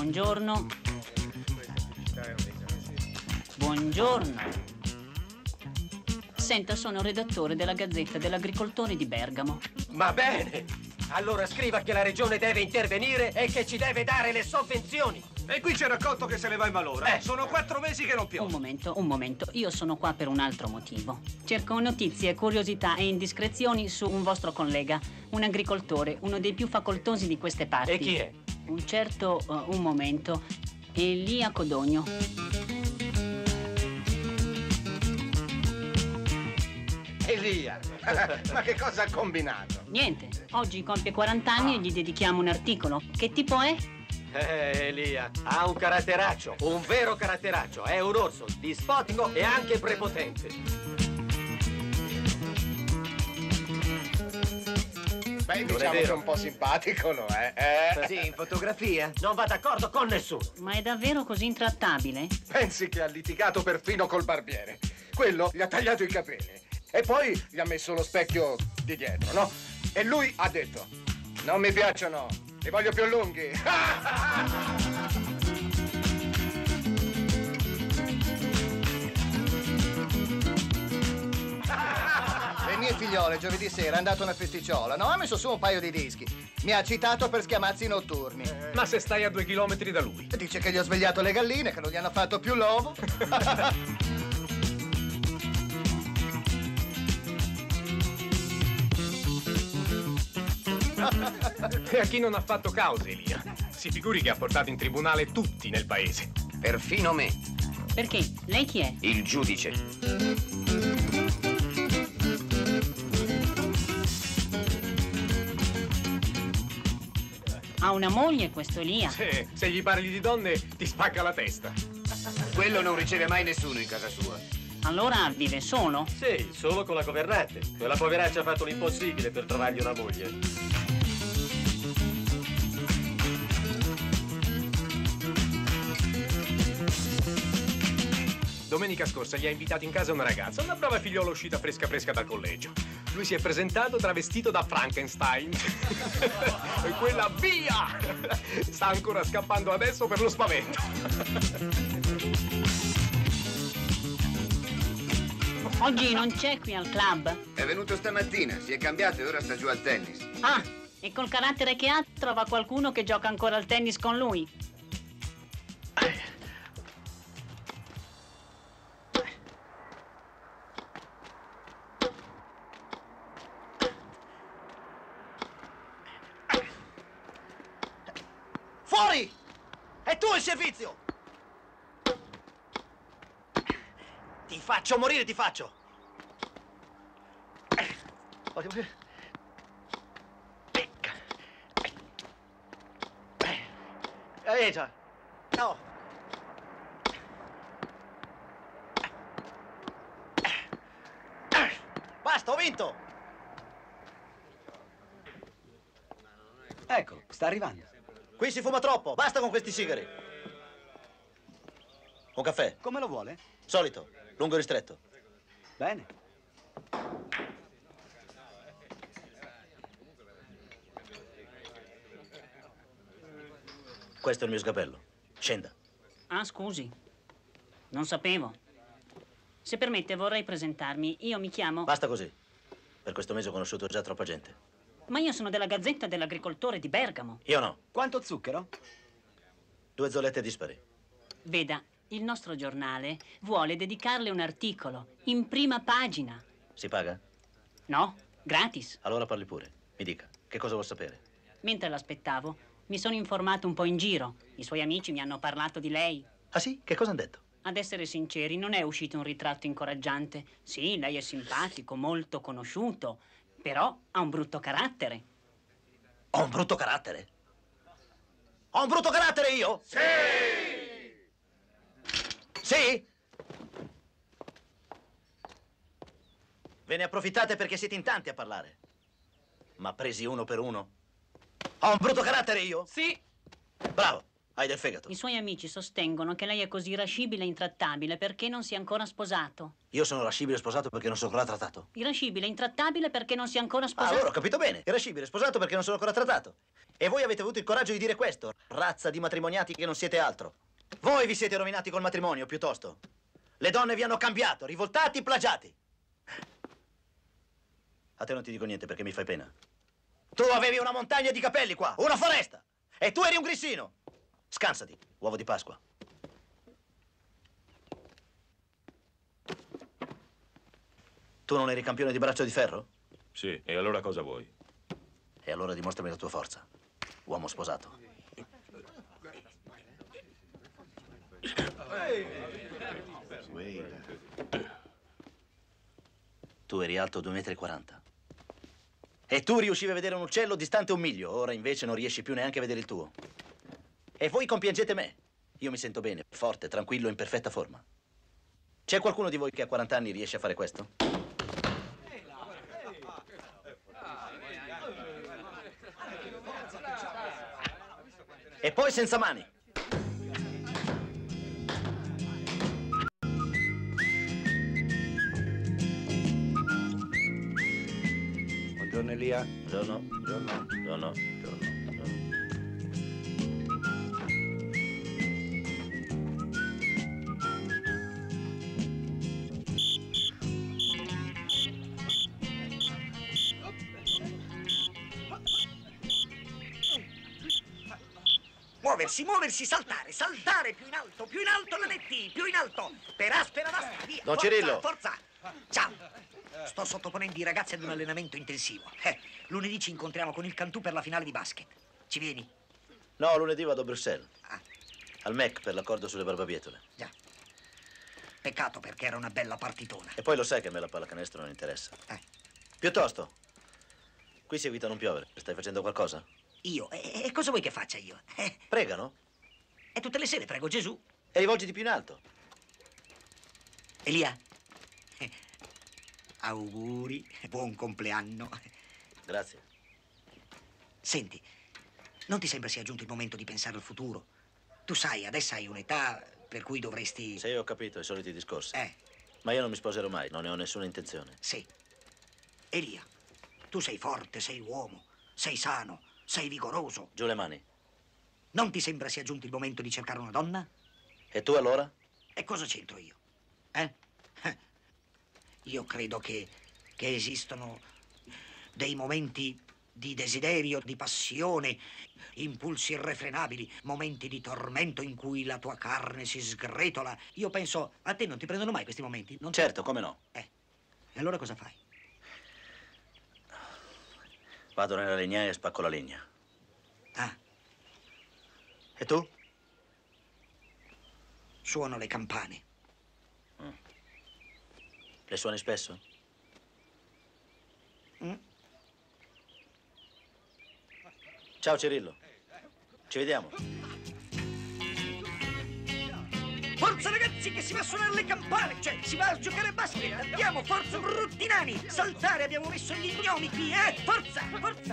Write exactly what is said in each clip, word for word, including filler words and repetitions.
Buongiorno. Buongiorno. Senta, sono redattore della Gazzetta dell'Agricoltore di Bergamo. Ma bene! Allora scriva che la regione deve intervenire e che ci deve dare le sovvenzioni. E qui c'è raccolto che se ne va in malora. Eh. Sono quattro mesi che non piove. Un momento, un momento. Io sono qua per un altro motivo. Cerco notizie, curiosità e indiscrezioni su un vostro collega, un agricoltore, uno dei più facoltosi di queste parti. E chi è? Un certo, uh, un momento, Elia Codogno. Elia, ma che cosa ha combinato? Niente, oggi compie quaranta anni e gli dedichiamo un articolo. Che tipo è? Eh, Elia, ha un caratteraccio, un vero caratteraccio. È un orso, dispotico e anche prepotente. Beh, diciamo che è un po' simpatico, no? Eh? eh? Sì, in fotografia. Non va d'accordo con nessuno. Ma è davvero così intrattabile? Pensi che ha litigato perfino col barbiere. Quello gli ha tagliato i capelli. E poi gli ha messo lo specchio di dietro, no? E lui ha detto: non mi piacciono, li voglio più lunghi. Le mie figliole giovedì sera è andato a una festicciola, no? Ha messo su un paio di dischi. Mi ha citato per schiamazzi notturni. Ma se stai a due chilometri da lui. Dice che gli ho svegliato le galline, che non gli hanno fatto più l'uovo. E a chi non ha fatto cause, Elia? Si figuri che ha portato in tribunale tutti nel paese. Perfino me, Perché? Lei chi è? il giudice. Ha una moglie questo Elia? Se, se gli parli di donne, ti spacca la testa. Quello non riceve mai nessuno in casa sua. Allora vive solo? Sì, solo con la governante. Quella poveraccia ha fatto l'impossibile per trovargli una moglie. Domenica scorsa gli ha invitato in casa una ragazza, una brava figliola uscita fresca fresca dal collegio. Lui si è presentato travestito da Frankenstein. E quella via! Sta ancora scappando adesso per lo spavento. Oggi non c'è qui al club? È venuto stamattina, si è cambiato e ora sta giù al tennis. Ah, e col carattere che ha trova qualcuno che gioca ancora al tennis con lui? Fuori! È tu il servizio! Ti faccio morire, ti faccio! Pecca! Eh, già! No! Basta, ho vinto! Ecco, sta arrivando. Qui si fuma troppo, basta con questi sigari. Un caffè? Come lo vuole? Solito, lungo e ristretto. Bene. Questo è il mio sgabello. Scenda. Ah, scusi. Non sapevo. Se permette vorrei presentarmi. Io mi chiamo... Basta così. Per questo mese ho conosciuto già troppa gente. Ma io sono della Gazzetta dell'Agricoltore di Bergamo. Io no. Quanto zucchero? Due zollette dispari. Veda, il nostro giornale vuole dedicarle un articolo in prima pagina. Si paga? No, gratis. Allora parli pure. Mi dica, che cosa vuol sapere? Mentre l'aspettavo, mi sono informato un po' in giro. I suoi amici mi hanno parlato di lei. Ah sì? Che cosa hanno detto? Ad essere sinceri, non è uscito un ritratto incoraggiante. Sì, lei è simpatico, molto conosciuto, però ha un brutto carattere. Ho un brutto carattere? Ho un brutto carattere io? Sì! Sì? Ve ne approfittate perché siete in tanti a parlare. Ma presi uno per uno? Ho un brutto carattere io? Sì. Bravo. Hai del fegato. I suoi amici sostengono che lei è così irascibile e intrattabile perché non si è ancora sposato. Io sono irascibile e sposato perché non sono ancora trattato. Irascibile e intrattabile perché non si è ancora Ah, sposato. allora ho capito bene. Irascibile e sposato perché non sono ancora trattato. E voi avete avuto il coraggio di dire questo, razza di matrimoniati che non siete altro. Voi vi siete rovinati col matrimonio, piuttosto. Le donne vi hanno cambiato, rivoltati, plagiati. A te non ti dico niente perché mi fai pena. Tu avevi una montagna di capelli qua, una foresta. E tu eri un grissino. Scansati, uovo di Pasqua. Tu non eri campione di braccio di ferro? Sì, e allora cosa vuoi? E allora dimostrami la tua forza, uomo sposato. Tu eri alto due metri e quaranta. E tu riuscivi a vedere un uccello distante un miglio. Ora invece non riesci più neanche a vedere il tuo. E voi compiangete me. Io mi sento bene, forte, tranquillo, in perfetta forma. C'è qualcuno di voi che a quaranta anni riesce a fare questo? E poi senza mani. Buongiorno Elia. Buongiorno. Buongiorno. Buongiorno. Buongiorno. Muoversi, muoversi, saltare, saltare più in alto, più in alto la metti, più in alto, per aspera vasta, via. Don Forza, Cirillo. Forza, ciao. Sto sottoponendo i ragazzi ad un allenamento intensivo. Eh, lunedì ci incontriamo con il Cantù per la finale di basket. Ci vieni? No, lunedì vado a Bruxelles. Ah. Al M E C per l'accordo sulle barbabietole. Già. Peccato perché era una bella partitona. E poi lo sai che a me la pallacanestro non interessa. Eh. Piuttosto, qui seguita a non piovere. Stai facendo qualcosa? Io? E, e cosa vuoi che faccia io? Eh, Pregano? e tutte le sere prego Gesù. E rivolgiti più in alto. Elia, eh, auguri, buon compleanno. Grazie. Senti, non ti sembra sia giunto il momento di pensare al futuro? Tu sai, adesso hai un'età per cui dovresti... Se io ho capito i soliti discorsi. Eh, Ma io non mi sposerò mai, non ne ho nessuna intenzione. sì. Elia, tu sei forte, sei uomo, sei sano, sei vigoroso. Giù le mani. Non ti sembra sia giunto il momento di cercare una donna? E tu allora? E cosa c'entro io? Eh? Eh. Io credo che, che esistono dei momenti di desiderio, di passione, impulsi irrefrenabili, momenti di tormento in cui la tua carne si sgretola. Io penso, a te non ti prendono mai questi momenti? Non ti- Certo, come no. Eh. E allora cosa fai? Vado nella legnaia e spacco la legna. Ah, E tu? suono le campane. Le suoni spesso? Mm? Ciao Cirillo. Ci vediamo. Forza ragazzi che si va a suonare le campane, cioè si va a giocare a basket. Andiamo, forza brutti nani. Saltare, abbiamo messo gli gnomi qui, eh? Forza, forza.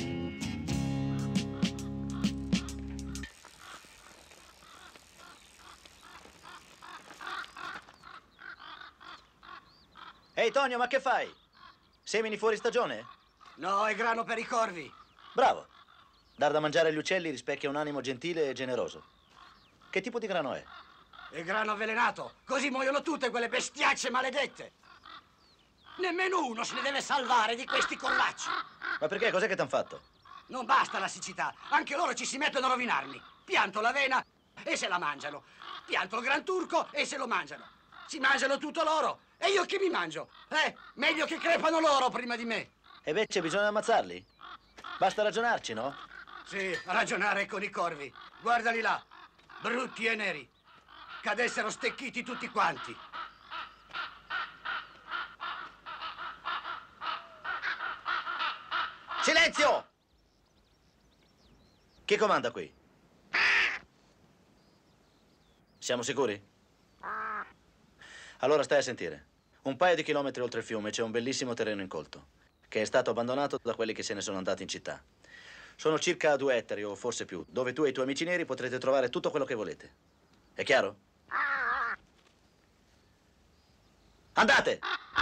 Ehi Tonio, ma che fai? Semini fuori stagione? No, è grano per i corvi. Bravo. Dar da mangiare agli uccelli rispecchia un animo gentile e generoso. Che tipo di grano è? È grano avvelenato, così muoiono tutte quelle bestiacce maledette. Nemmeno uno se ne deve salvare di questi corvacci. Ma perché? Cos'è che t'han fatto? Non basta la siccità, anche loro ci si mettono a rovinarmi. Pianto l'avena e se la mangiano. Pianto il gran turco e se lo mangiano. Si mangiano tutto loro. E io che mi mangio? Eh, meglio che crepano loro prima di me. E beh, c'è bisogno di ammazzarli? Basta ragionarci, no? Sì, ragionare con i corvi. Guardali là, brutti e neri. Cadessero stecchiti tutti quanti. Silenzio! Chi comanda qui? Siamo sicuri? Allora stai a sentire. Un paio di chilometri oltre il fiume c'è un bellissimo terreno incolto, che è stato abbandonato da quelli che se ne sono andati in città. Sono circa due ettari o forse più, dove tu e i tuoi amici neri potrete trovare tutto quello che volete. È chiaro? Andate!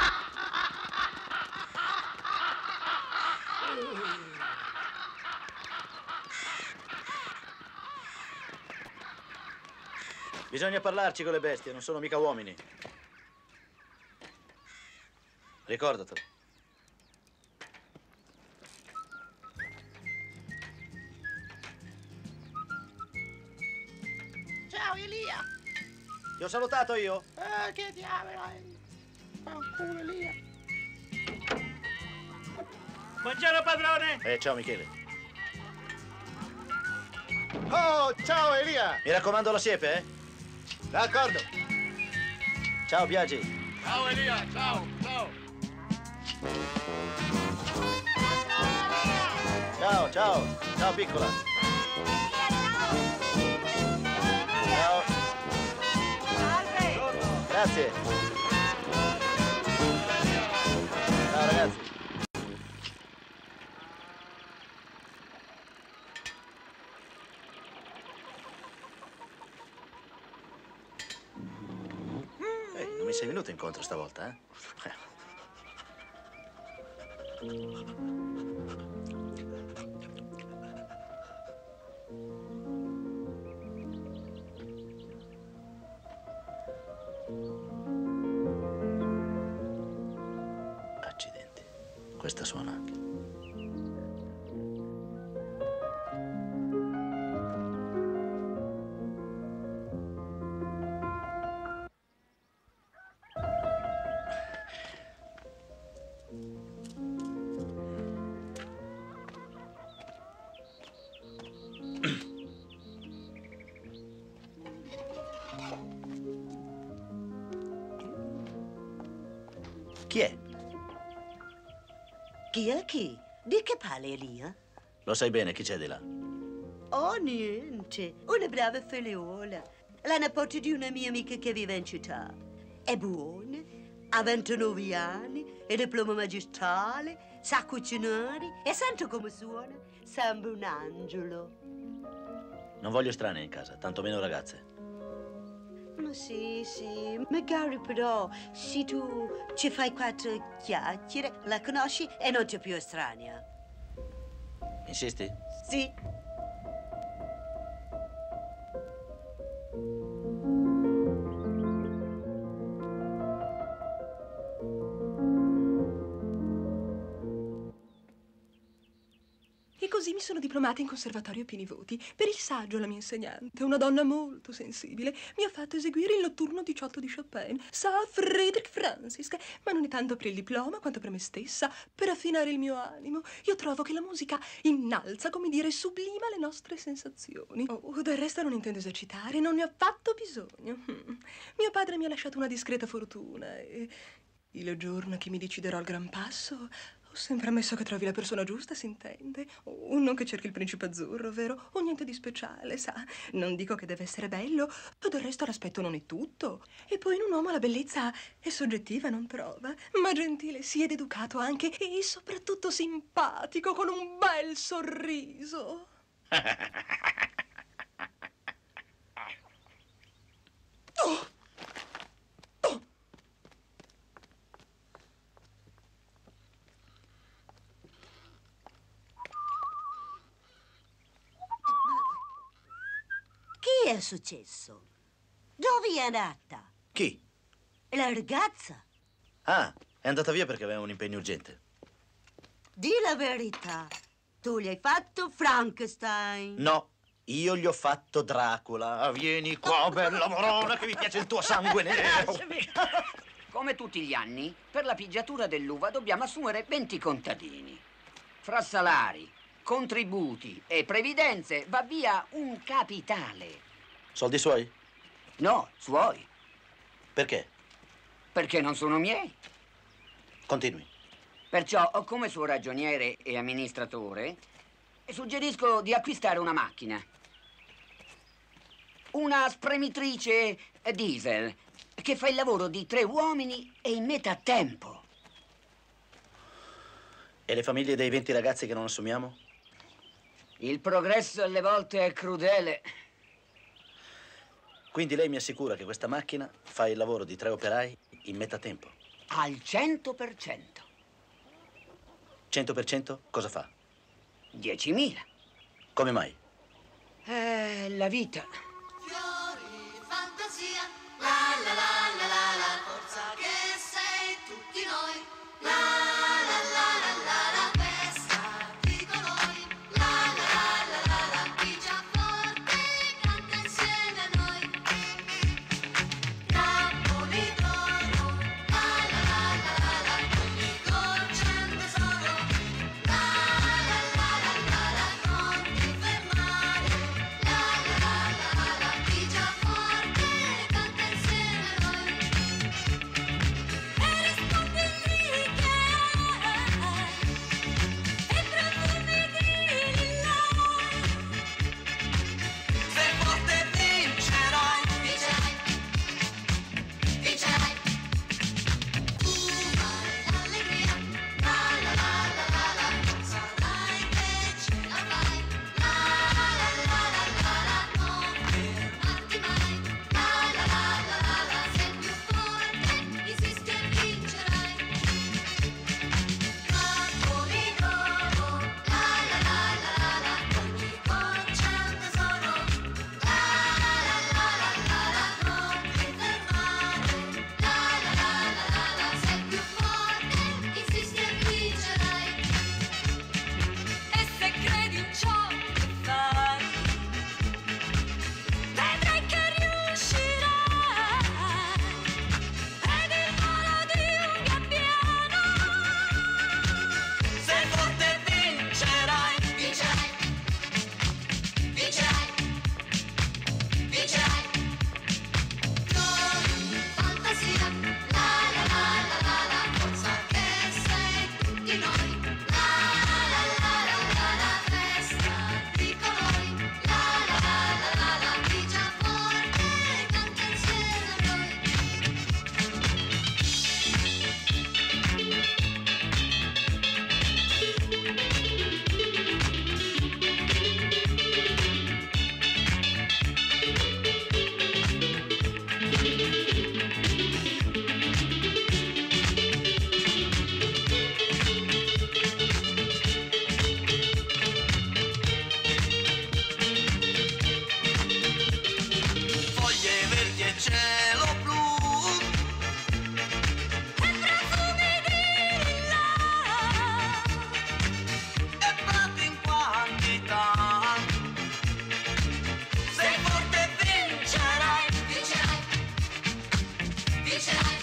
Bisogna parlarci con le bestie, non sono mica uomini. Ricordatelo. Ciao Elia! Ti ho salutato io? Eh, che diavolo! Fanculo Elia! Buongiorno padrone! Eh, ciao Michele. Oh, ciao Elia! Mi raccomando la siepe, eh? D'accordo. Ciao Biagi. Ciao Elia, ciao, ciao! Ciao, ciao. Ciao piccola. Ciao. Grazie. Ciao ragazzi. Ehi, non mi sei venuto incontro stavolta, eh? Accidenti. Questa suona anche. Chi è? Chi è chi? Di che parli, Elia? Lo sai bene chi c'è di là? Oh, niente. Una brava figliuola. La nipote di una mia amica che vive in città. È buona, ha ventinove anni, è diploma magistrale, sa cucinare e sento come suona. Sembra un angelo. Non voglio estranei in casa, tantomeno ragazze. Ma sì, sì, magari però se tu ci fai quattro chiacchiere, la conosci e non ti è più estranea. Insisti? Sì. E così mi sono diplomata in conservatorio a pieni voti. Per il saggio la mia insegnante, una donna molto sensibile, mi ha fatto eseguire il notturno diciotto di Chopin. Sa Friedrich Francis, ma non è tanto per il diploma quanto per me stessa, per affinare il mio animo. Io trovo che la musica innalza, come dire, sublima le nostre sensazioni. Oh, del resto non intendo esercitare, non ne ho affatto bisogno. Hmm. Mio padre mi ha lasciato una discreta fortuna e il giorno che mi deciderò al gran passo ho sempre ammesso che trovi la persona giusta, si intende. Oh, non che cerchi il principe azzurro, vero? O niente di speciale, sa. Non dico che deve essere bello, ma del resto l'aspetto non è tutto. E poi in un uomo la bellezza è soggettiva, non trova? Ma gentile, sì, ed educato anche, e soprattutto simpatico, con un bel sorriso. Oh! Che è successo? Dove è andata? Chi? La ragazza. Ah, è andata via perché aveva un impegno urgente. Di la verità. Tu gli hai fatto Frankenstein. No, io gli ho fatto Dracula. Vieni qua, bella morona, che mi piace il tuo sangue nero. Come tutti gli anni, per la pigiatura dell'uva dobbiamo assumere venti contadini. Fra salari, contributi e previdenze va via un capitale. Soldi suoi? No, suoi. Perché? Perché non sono miei. Continui. Perciò, come suo ragioniere e amministratore, suggerisco di acquistare una macchina. Una spremitrice diesel che fa il lavoro di tre uomini e in metà tempo. E le famiglie dei venti ragazzi che non assumiamo? Il progresso alle volte è crudele. Quindi lei mi assicura che questa macchina fa il lavoro di tre operai in metà tempo? Al cento per cento. cento per cento cosa fa? diecimila. Come mai? È la vita. Fiori, fantasia, la la la la la la, forza che sei tutti noi, la la la la la la, festa di colori, la la la la la la, pigia forte, canta insieme a noi. Napoli d'oro, la la la la la la, ogni dolce è un tesoro, la la la la la la, non ti fermare, la la la la la, pigia forte, canta insieme a noi. E rispondi in righe e profumi di lillai. Sei forte e vincerai, vincerai, vincerai. Tu hai l'allegria, la la la la la la, sarai che ce la fai, la la la la la la, non fermarti mai, la la la la la la, sei più forte, insisti e vincerai. Napoli d'oro, la la la la la la, ogni goccia è un tesoro, la la la la la la, non ti fermare, la la la la la la, sei più forte, insisti e vincerai. E se credi in ciò che fai, vedrai che riuscirai. Ed il volo di un gabbiano, sei forte e vincerai, vincerai, vincerai, vincerai. Fiori, fantasia, la la la la la la, forza che sei tutti noi, la la la la la la, festa di colori, la la la la la la, pigia forte, canta insieme a noi. Foglie verdi e cielo blu, E profumi di lilla, e prati in quantità. sei forte e vincerai, vincerai, vincerai.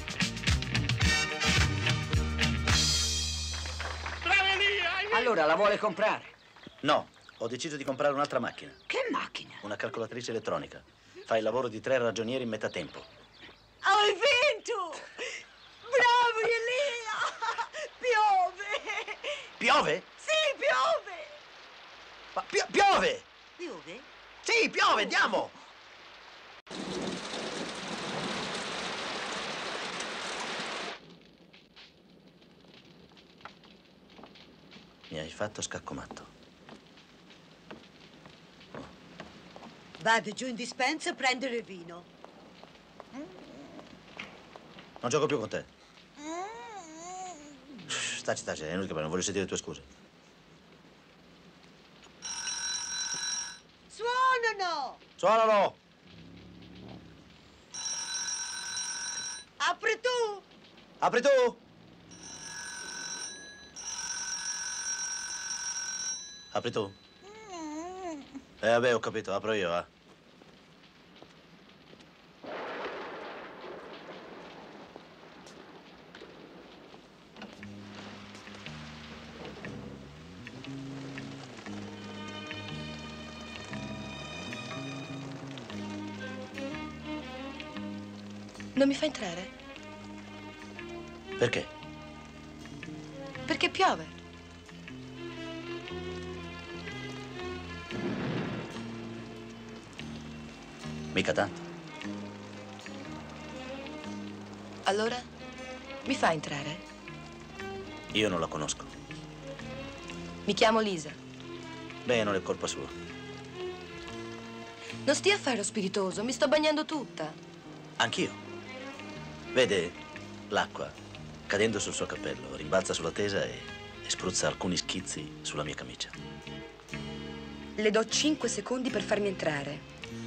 Allora la vuole comprare? No, ho deciso di comprare un'altra macchina. Che macchina? Una calcolatrice elettronica. Fa il lavoro di tre ragionieri in metà tempo. Hai vinto! Bravo, Elia! Piove! Piove? Sì, piove! Ma pi- piove! Piove? Sì, piove, andiamo! Mi hai fatto scaccomatto. Vado giù in dispensa a prendere il vino. Non gioco più con te. Shh, Staci, staci, è inutile che non voglio sentire le tue scuse. Suonano! Suonalo! Apri tu! Apri tu! Apri tu? Eh, vabbè, ho capito, apro io, va. Non mi fa entrare? Perché? Perché piove. Mica tanto. Allora, mi fa entrare? Io non la conosco. Mi chiamo Lisa. Beh, non è colpa sua. Non stia a fare lo spiritoso, mi sto bagnando tutta. Anch'io. Vede, l'acqua, cadendo sul suo cappello, rimbalza sulla tesa e, e spruzza alcuni schizzi sulla mia camicia. Le do cinque secondi per farmi entrare.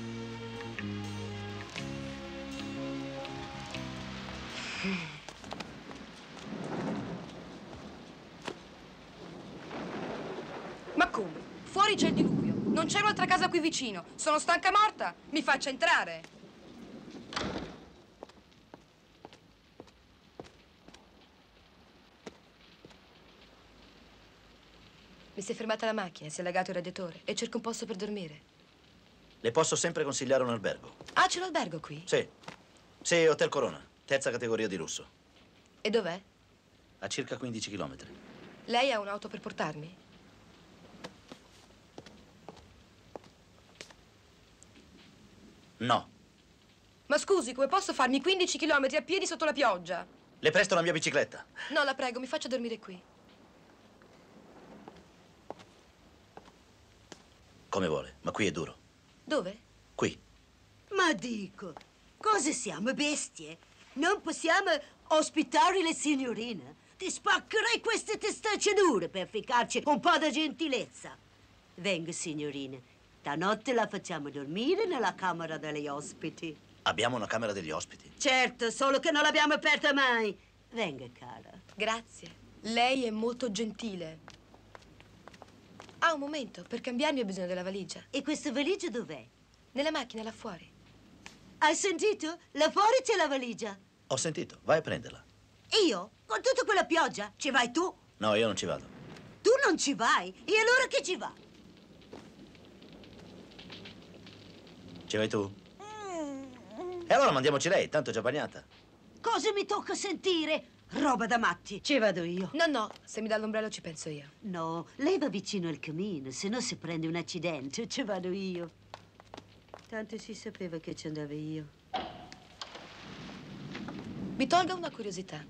Ma come? Fuori c'è il diluvio. Non c'è un'altra casa qui vicino. Sono stanca morta. Mi faccia entrare. Mi si è fermata la macchina, si è legato il radiatore e cerco un posto per dormire. Le posso sempre consigliare un albergo. Ah, c'è l'albergo qui? Sì. Sì, Hotel Corona, terza categoria di lusso. E dov'è? A circa quindici chilometri. Lei ha un'auto per portarmi? No. Ma scusi, come posso farmi quindici chilometri a piedi sotto la pioggia? Le presto la mia bicicletta. No, la prego, mi faccia dormire qui. Come vuole, ma qui è duro. Dove? Qui. Ma dico, cosa siamo, bestie? Non possiamo ospitare le signorine? Ti spaccherei queste testacce dure per ficcarci un po' di gentilezza. Venga, signorine. Stanotte la facciamo dormire nella camera degli ospiti. Abbiamo una camera degli ospiti. Certo, solo che non l'abbiamo aperta mai. Venga, cara. Grazie. Lei è molto gentile. Ah, un momento, per cambiarmi ho bisogno della valigia. E questa valigia dov'è? Nella macchina, là fuori. Hai sentito? Là fuori c'è la valigia. Ho sentito, vai a prenderla. Io? Con tutta quella pioggia? Ci vai tu? No, io non ci vado. Tu non ci vai? E allora chi ci va? Ci vai tu? E allora mandiamoci lei, tanto è già bagnata. Cosa mi tocca sentire? Roba da matti. Ci vado io. No, no, se mi dà l'ombrello ci penso io. No, lei va vicino al camino, se no si prende un accidente. Ci vado io. Tanto si sapeva che ci andavo io. Mi tolga una curiosità.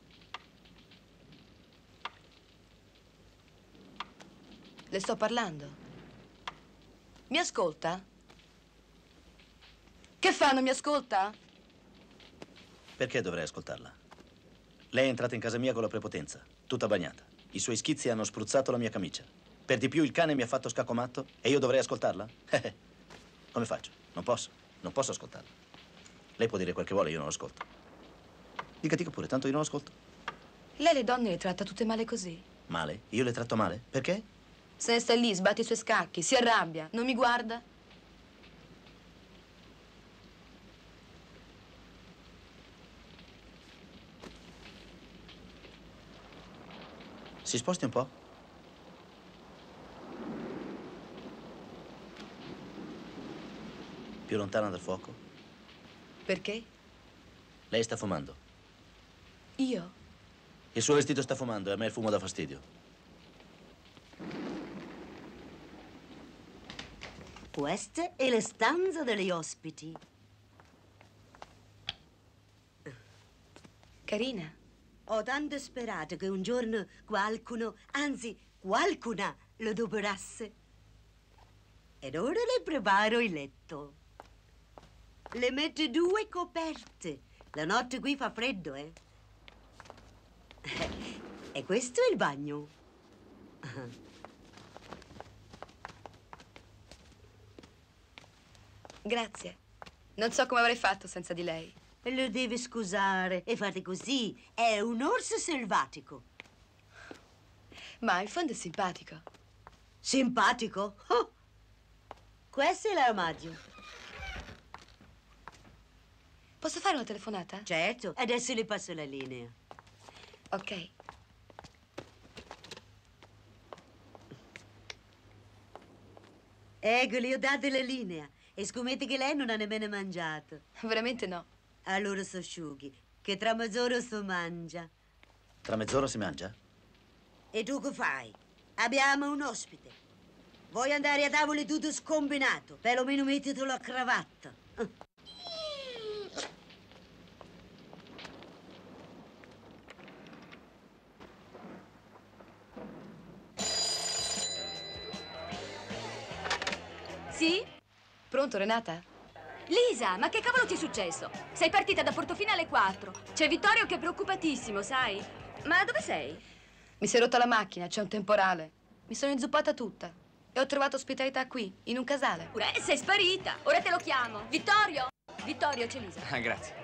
Le sto parlando. Mi ascolta? Che fa, non mi ascolta? Perché dovrei ascoltarla? Lei è entrata in casa mia con la prepotenza, tutta bagnata. I suoi schizzi hanno spruzzato la mia camicia. Per di più il cane mi ha fatto scaccomatto e io dovrei ascoltarla? Come faccio? Non posso, non posso ascoltarla. Lei può dire quel che vuole, io non lo ascolto. Dica, dica pure, tanto io non lo ascolto. Lei le donne le tratta tutte male così? Male? Io le tratto male? Perché? Se ne sta lì, sbatte i suoi scacchi, si arrabbia, non mi guarda. Si sposti un po'? Più lontana dal fuoco? Perché? Lei sta fumando. Io? Il suo vestito sta fumando e a me il fumo dà fastidio. Questa è la stanza degli ospiti. Carina. Ho tanto sperato che un giorno qualcuno, anzi qualcuna, lo adoperasse. Ed ora le preparo il letto. Le metto due coperte. La notte qui fa freddo, eh? E questo è il bagno. Grazie. Non so come avrei fatto senza di lei. Lo devi scusare. E fate così. È un orso selvatico. Ma in fondo è simpatico. Simpatico? Oh. Questo è l'armadio. Posso fare una telefonata? Certo. Adesso le passo la linea. Ok. Ecco, le ho dato la linea. E scommetto che lei non ha nemmeno mangiato. Veramente no. Allora so asciughi, che tra mezz'ora si mangia. Tra mezz'ora si mangia? E tu che fai? Abbiamo un ospite. Vuoi andare a tavola tutto scombinato? Perlomeno mettiti la cravatta. Pronto, Renata? Lisa, ma che cavolo ti è successo? Sei partita da Portofino alle quattro. C'è Vittorio che è preoccupatissimo, sai? Ma dove sei? Mi si è rotta la macchina, c'è un temporale. Mi sono inzuppata tutta. E ho trovato ospitalità qui, in un casale. Eh, sei sparita. Ora te lo chiamo. Vittorio! Vittorio, c'è Lisa. Ah, grazie.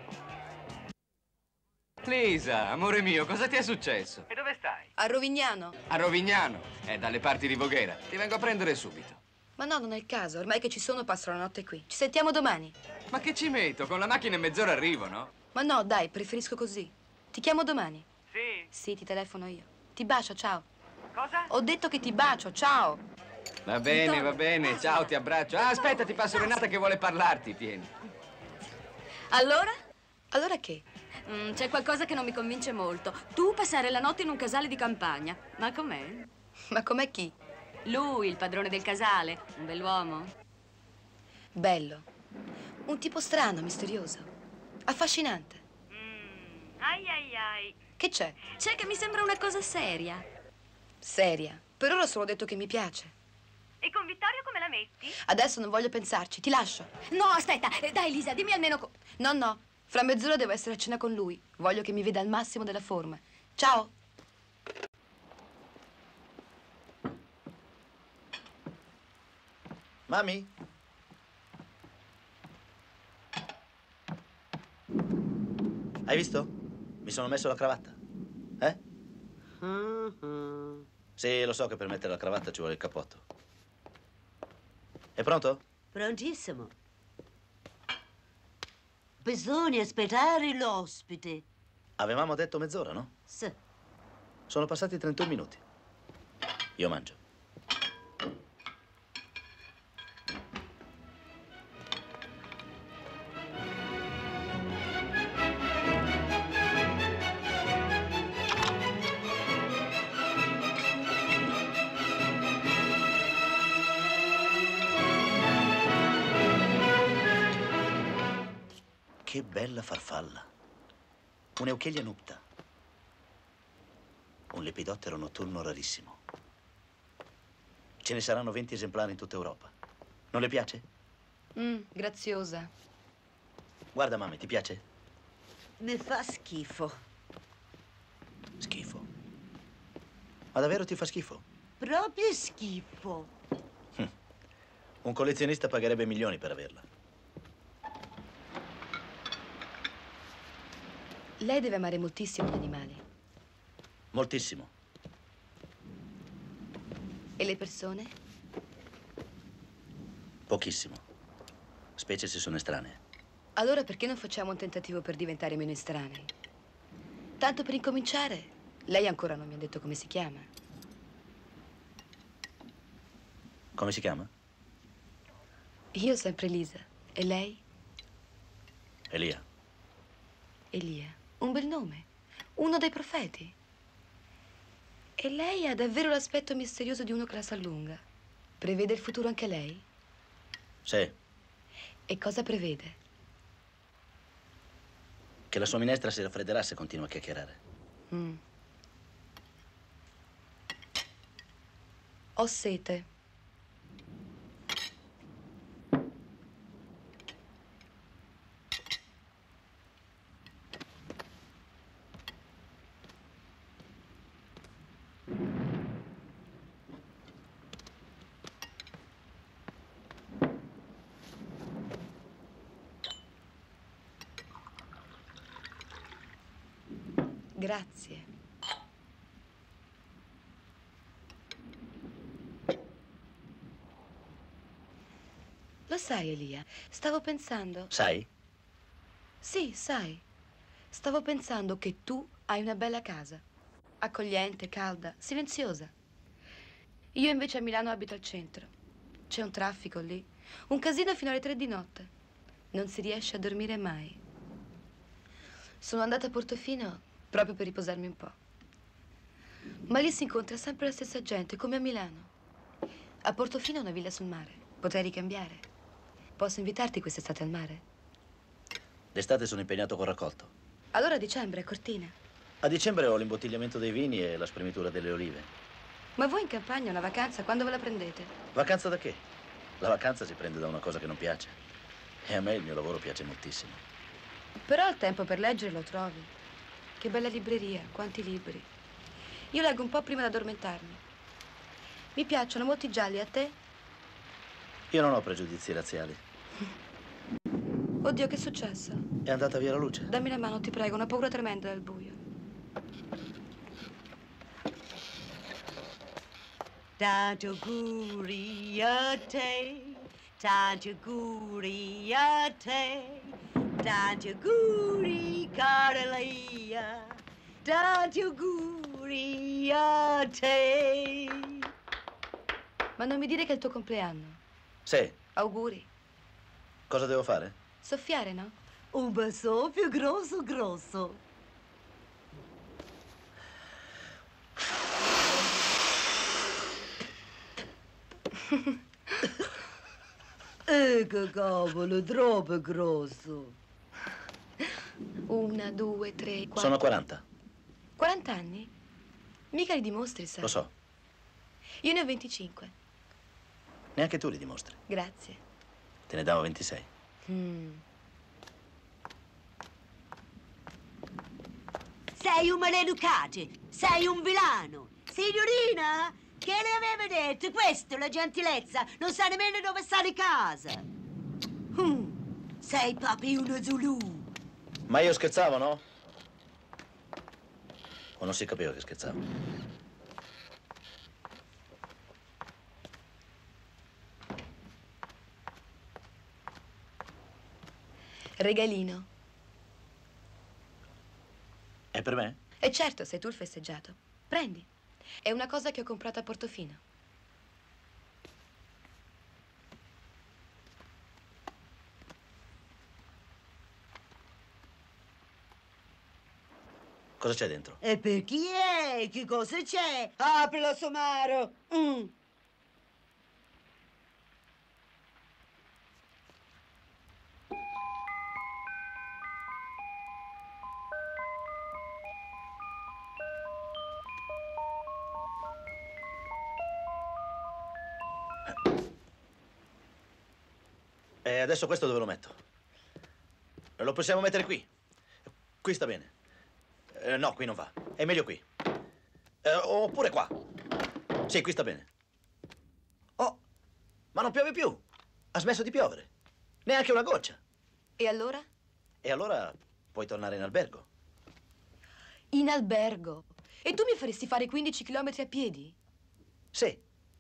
Lisa, amore mio, cosa ti è successo? E dove stai? A Rovignano. A Rovignano, è dalle parti di Voghera. Ti vengo a prendere subito. Ma no, non è il caso. Ormai che ci sono, passo la notte qui. Ci sentiamo domani. Ma che ci metto? Con la macchina in mezz'ora arrivo, no? Ma no, dai, preferisco così. Ti chiamo domani. Sì. Sì, ti telefono io. Ti bacio, ciao. Cosa? Ho detto che ti bacio, ciao. Va bene, va bene. Ciao, ti abbraccio. Ah, aspetta, ti passo Renata che vuole parlarti. Tieni. Allora? Allora che? Mm, c'è qualcosa che non mi convince molto. Tu passare la notte in un casale di campagna. Ma com'è? Ma com'è chi? Lui, il padrone del casale. Un bell'uomo. Bello. Un tipo strano, misterioso. Affascinante. Ai ai ai. Che c'è? C'è che mi sembra una cosa seria. Seria. Per ora solo ho detto che mi piace. E con Vittorio come la metti? Adesso non voglio pensarci, ti lascio. No, aspetta. Eh, Dai, Lisa, dimmi almeno... co- No, no. Fra mezz'ora devo essere a cena con lui. Voglio che mi veda al massimo della forma. Ciao. Mami? Hai visto? Mi sono messo la cravatta. Eh? Mhm. Sì, lo so che per mettere la cravatta ci vuole il cappotto. È pronto? Prontissimo. Bisogna aspettare l'ospite. Avevamo detto mezz'ora, no? Sì. Sono passati trentuno minuti. Io mangio. Che bella farfalla. Un'Euchelia nupta. Un lepidottero notturno rarissimo. Ce ne saranno venti esemplari in tutta Europa. Non le piace? Mm, graziosa. Guarda, mamma, ti piace? Mi fa schifo. Schifo. Ma davvero ti fa schifo? Proprio schifo. Un collezionista pagherebbe milioni per averla. Lei deve amare moltissimo gli animali. Moltissimo. E le persone? Pochissimo. Specie se sono estranee. Allora perché non facciamo un tentativo per diventare meno estranei? Tanto per incominciare, lei ancora non mi ha detto come si chiama. Come si chiama? Io sempre Lisa. E lei? Elia. Elia. Un bel nome. Uno dei profeti. E lei ha davvero l'aspetto misterioso di uno che la sa lunga. Prevede il futuro anche lei? Sì. E cosa prevede? Che la sua minestra si raffredderà se continua a chiacchierare. Mm. Ho sete. Grazie. Lo sai, Elia, stavo pensando... Sai? Sì, sai. Stavo pensando che tu hai una bella casa. Accogliente, calda, silenziosa. Io invece a Milano abito al centro. C'è un traffico lì. Un casino fino alle tre di notte. Non si riesce a dormire mai. Sono andata a Portofino proprio per riposarmi un po'. Ma lì si incontra sempre la stessa gente, come a Milano. A Portofino ho una villa sul mare. Potrei ricambiare. Posso invitarti quest'estate al mare? D'estate sono impegnato col raccolto. Allora a dicembre, a Cortina. A dicembre ho l'imbottigliamento dei vini e la spremitura delle olive. Ma voi in campagna una vacanza, quando ve la prendete? Vacanza da che? La vacanza si prende da una cosa che non piace. E a me il mio lavoro piace moltissimo. Però il tempo per leggere lo trovi. Che bella libreria, quanti libri. Io leggo un po' prima di addormentarmi. Mi piacciono molto i gialli, a te? Io non ho pregiudizi razziali. Oddio, che è successo? È andata via la luce. Dammi la mano, ti prego, una paura tremenda del buio. Tanti auguri a te, tanti auguri a te, tanti auguri cara Lia, tanti auguri a te. Ma non mi dire che è il tuo compleanno. Sì. Auguri. Cosa devo fare? Soffiare, no? Un bel soffio grosso grosso. Eh, che cavolo, troppo grosso. Una, due, tre, quattro. Sono quaranta. quaranta anni? Mica li dimostri, sai? Lo so. Io ne ho venticinque. Neanche tu li dimostri. Grazie. Te ne davo ventisei. Mm. Sei un maleducato, sei un vilano. Signorina, che le aveva detto? Questo, la gentilezza, non sa nemmeno dove sta di casa. Mm. Sei proprio uno Zulu. Ma io scherzavo, no? O non si capiva che scherzavo? Regalino. È per me? E certo, sei tu il festeggiato. Prendi. È una cosa che ho comprato a Portofino. Cosa c'è dentro? E per chi è? Che cosa c'è? Aprilo, somaro. Mm. E adesso questo dove lo metto? Lo possiamo mettere qui. Qui sta bene. Eh, no, qui non va. È meglio qui. Eh, oppure qua. Sì, qui sta bene. Oh, ma non piove più. Ha smesso di piovere. Neanche una goccia. E allora? E allora puoi tornare in albergo. In albergo? E tu mi faresti fare quindici chilometri a piedi? Sì.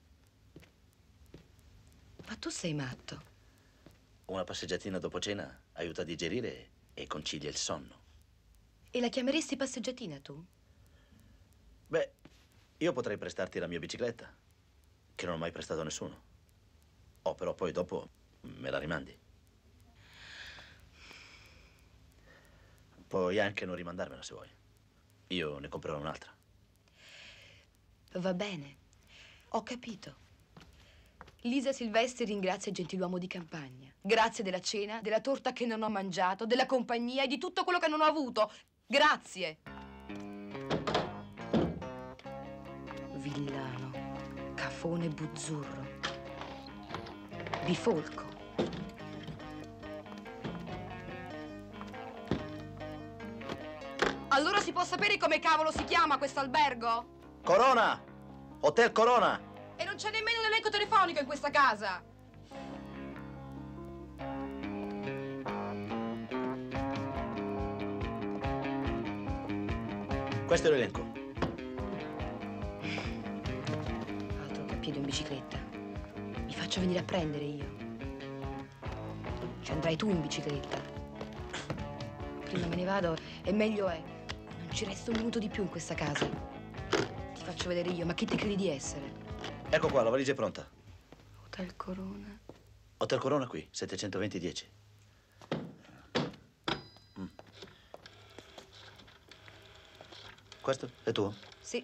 Ma tu sei matto. Una passeggiatina dopo cena aiuta a digerire e concilia il sonno. E la chiameresti passeggiatina tu? Beh, io potrei prestarti la mia bicicletta, che non ho mai prestato a nessuno. Oh, però poi dopo me la rimandi. Puoi anche non rimandarmela se vuoi. Io ne comprerò un'altra. Va bene. Ho capito. Lisa Silvestri ringrazia il gentiluomo di campagna. Grazie della cena, della torta che non ho mangiato, della compagnia e di tutto quello che non ho avuto. Grazie. Villano, cafone buzzurro, bifolco. Allora si può sapere come cavolo si chiama questo albergo? Corona! Hotel Corona! E non c'è nemmeno un elenco telefonico in questa casa. Questo è l'elenco. Altro che a piedi in bicicletta. Mi faccio venire a prendere io. Ci andrai tu in bicicletta. Prima me ne vado e meglio è. Non ci resta un minuto di più in questa casa. Ti faccio vedere io, ma chi ti credi di essere? Ecco qua, la valigia è pronta. Hotel Corona. Hotel Corona qui, settecentoventi dieci. Mm. Questo è tuo? Sì.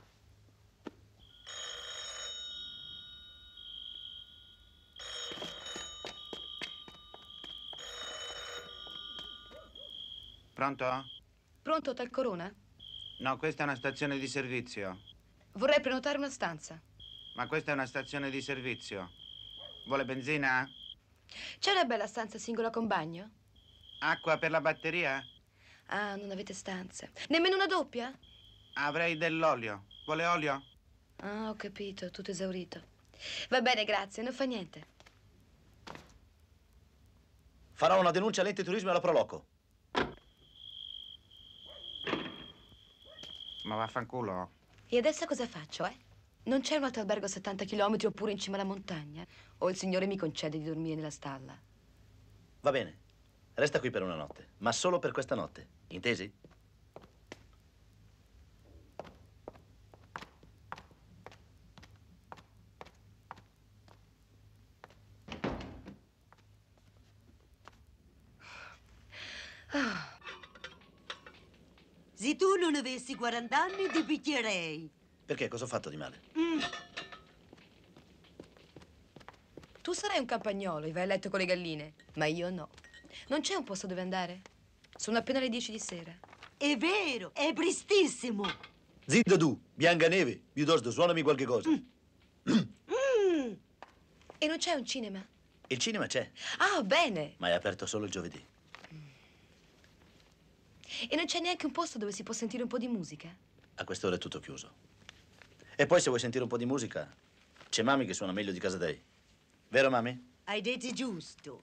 Pronto? Pronto, Hotel Corona? No, questa è una stazione di servizio. Vorrei prenotare una stanza. Ma questa è una stazione di servizio. Vuole benzina? C'è una bella stanza singola con bagno? Acqua per la batteria? Ah, non avete stanze. Nemmeno una doppia? Avrei dell'olio. Vuole olio? Ah, ho capito, tutto esaurito. Va bene, grazie, non fa niente. Farò una denuncia all'ente turismo e alla Proloco. Ma vaffanculo. E adesso cosa faccio, eh? Non c'è un altro albergo a settanta chilometri oppure in cima alla montagna? O il signore mi concede di dormire nella stalla? Va bene. Resta qui per una notte, ma solo per questa notte. Intesi? Ah. Se tu non avessi quaranta anni, ti picchierei. Perché? Cosa ho fatto di male? Mm. Tu sarai un campagnolo e vai a letto con le galline, ma io no. Non c'è un posto dove andare? Sono appena le dieci di sera. È vero, è prestissimo. Zitto tu, Biancaneve, piuttosto suonami qualche cosa. Mm. Mm. E non c'è un cinema? Il cinema c'è, Ah, bene. ma è aperto solo il giovedì. E non c'è neanche un posto dove si può sentire un po' di musica? A quest'ora è tutto chiuso. E poi se vuoi sentire un po' di musica, c'è Mami che suona meglio di Casadei. Vero, Mami? Hai detto giusto.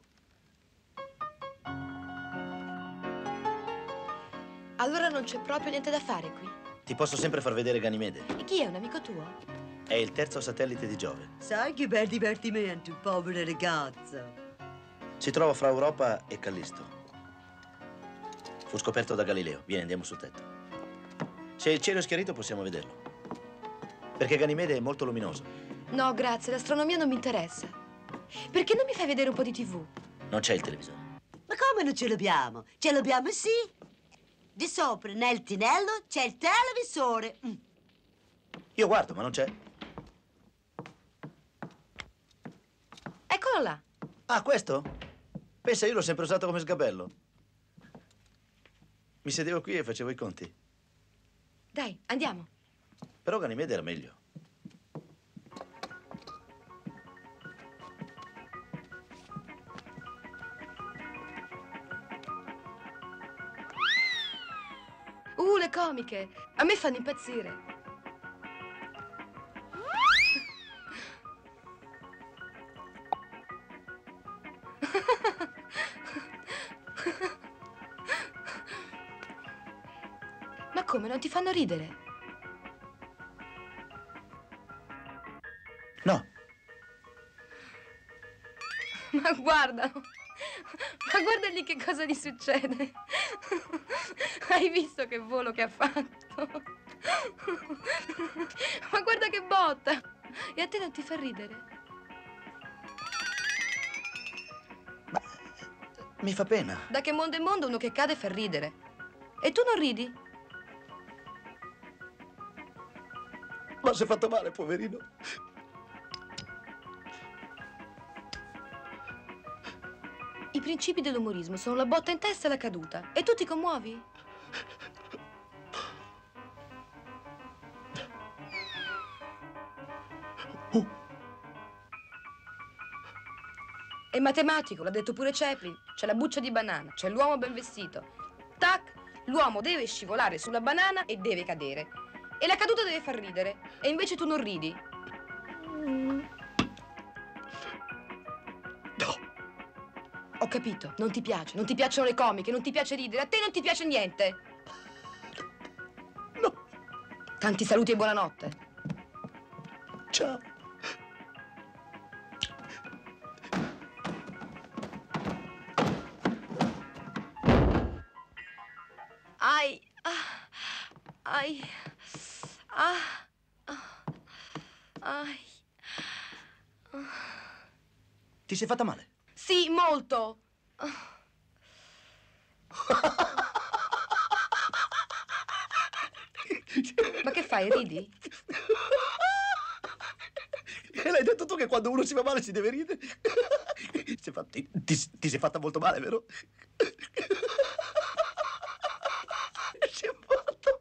Allora non c'è proprio niente da fare qui. Ti posso sempre far vedere Ganimede. E chi è, un amico tuo? È il terzo satellite di Giove. Sai che bel divertimento, povera ragazza. Si trova fra Europa e Callisto. Fu scoperto da Galileo. Vieni, andiamo sul tetto. Se il cielo è schiarito possiamo vederlo. Perché Ganimede è molto luminoso. No, grazie, l'astronomia non mi interessa. Perché non mi fai vedere un po' di tivù? Non c'è il televisore. Ma come non ce l'abbiamo? Ce l'abbiamo sì. Di sopra, nel tinello, c'è il televisore. Mm. Io guardo, ma non c'è. Eccolo là. Ah, questo? Pensa, io l'ho sempre usato come sgabello. Mi sedevo qui e facevo i conti. Dai, andiamo. Però Ganimede era meglio. Uh, le comiche. A me fanno impazzire. Ma come, non ti fanno ridere? No. Ma guarda, ma guarda lì che cosa gli succede. Hai visto che volo che ha fatto? Ma guarda che botta. E a te non ti fa ridere? Mi fa pena. Da che mondo è mondo uno che cade fa ridere. E tu non ridi? Ma si è fatto male, poverino. I principi dell'umorismo sono la botta in testa e la caduta. E tu ti commuovi? È matematico, l'ha detto pure Chaplin. C'è la buccia di banana, c'è l'uomo ben vestito. Tac, l'uomo deve scivolare sulla banana e deve cadere. E la caduta deve far ridere. E invece tu non ridi. Ho capito, non ti piace, non ti piacciono le comiche, non ti piace ridere, a te non ti piace niente. No. Tanti saluti e buonanotte. Ciao. Ai, ah, ai, ah, ah, ai. Ti sei fatta male? Sì, molto. Ma che fai, ridi? E l'hai detto tu che quando uno si fa male si deve ridere? Si è fatta- ti, ti- ti sei fatta molto male, vero? Si è fatto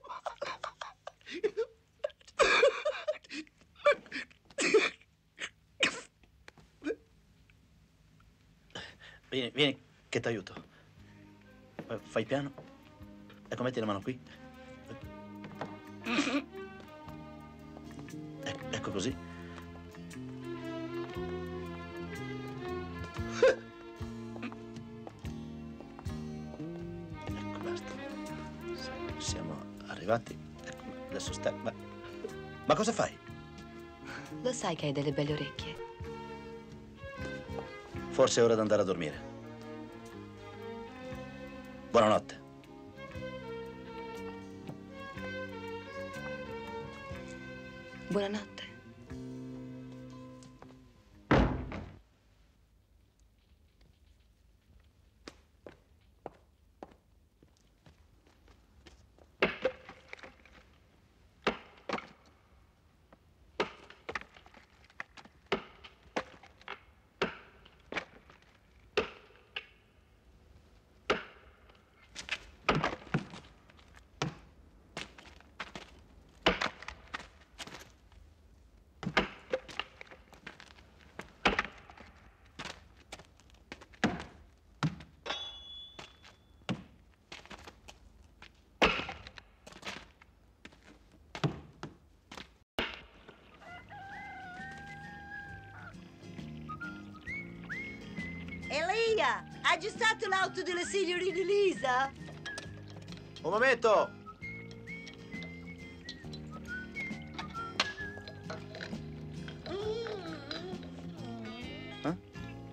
male. Vieni, vieni, che ti aiuto. Fai piano. Ecco, metti la mano qui. Ecco, ecco così. Ecco, basta. Siamo arrivati. Ecco, adesso stai... Ma, ma cosa fai? Lo sai che hai delle belle orecchie. Forse è ora di andare a dormire. Buonanotte. Buonanotte. Elia, ha aggiustato l'auto della signorina Elisa? Un momento! Eh?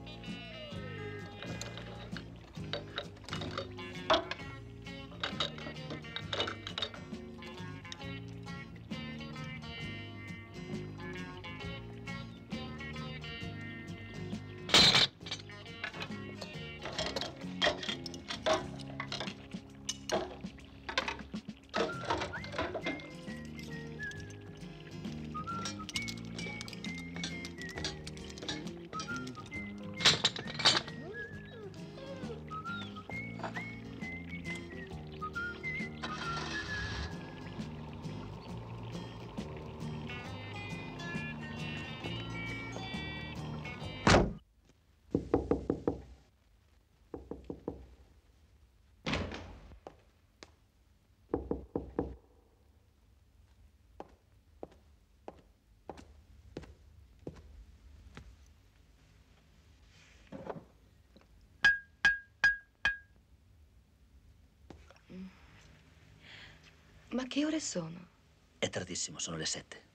Ma che ore sono? È tardissimo, sono le sette.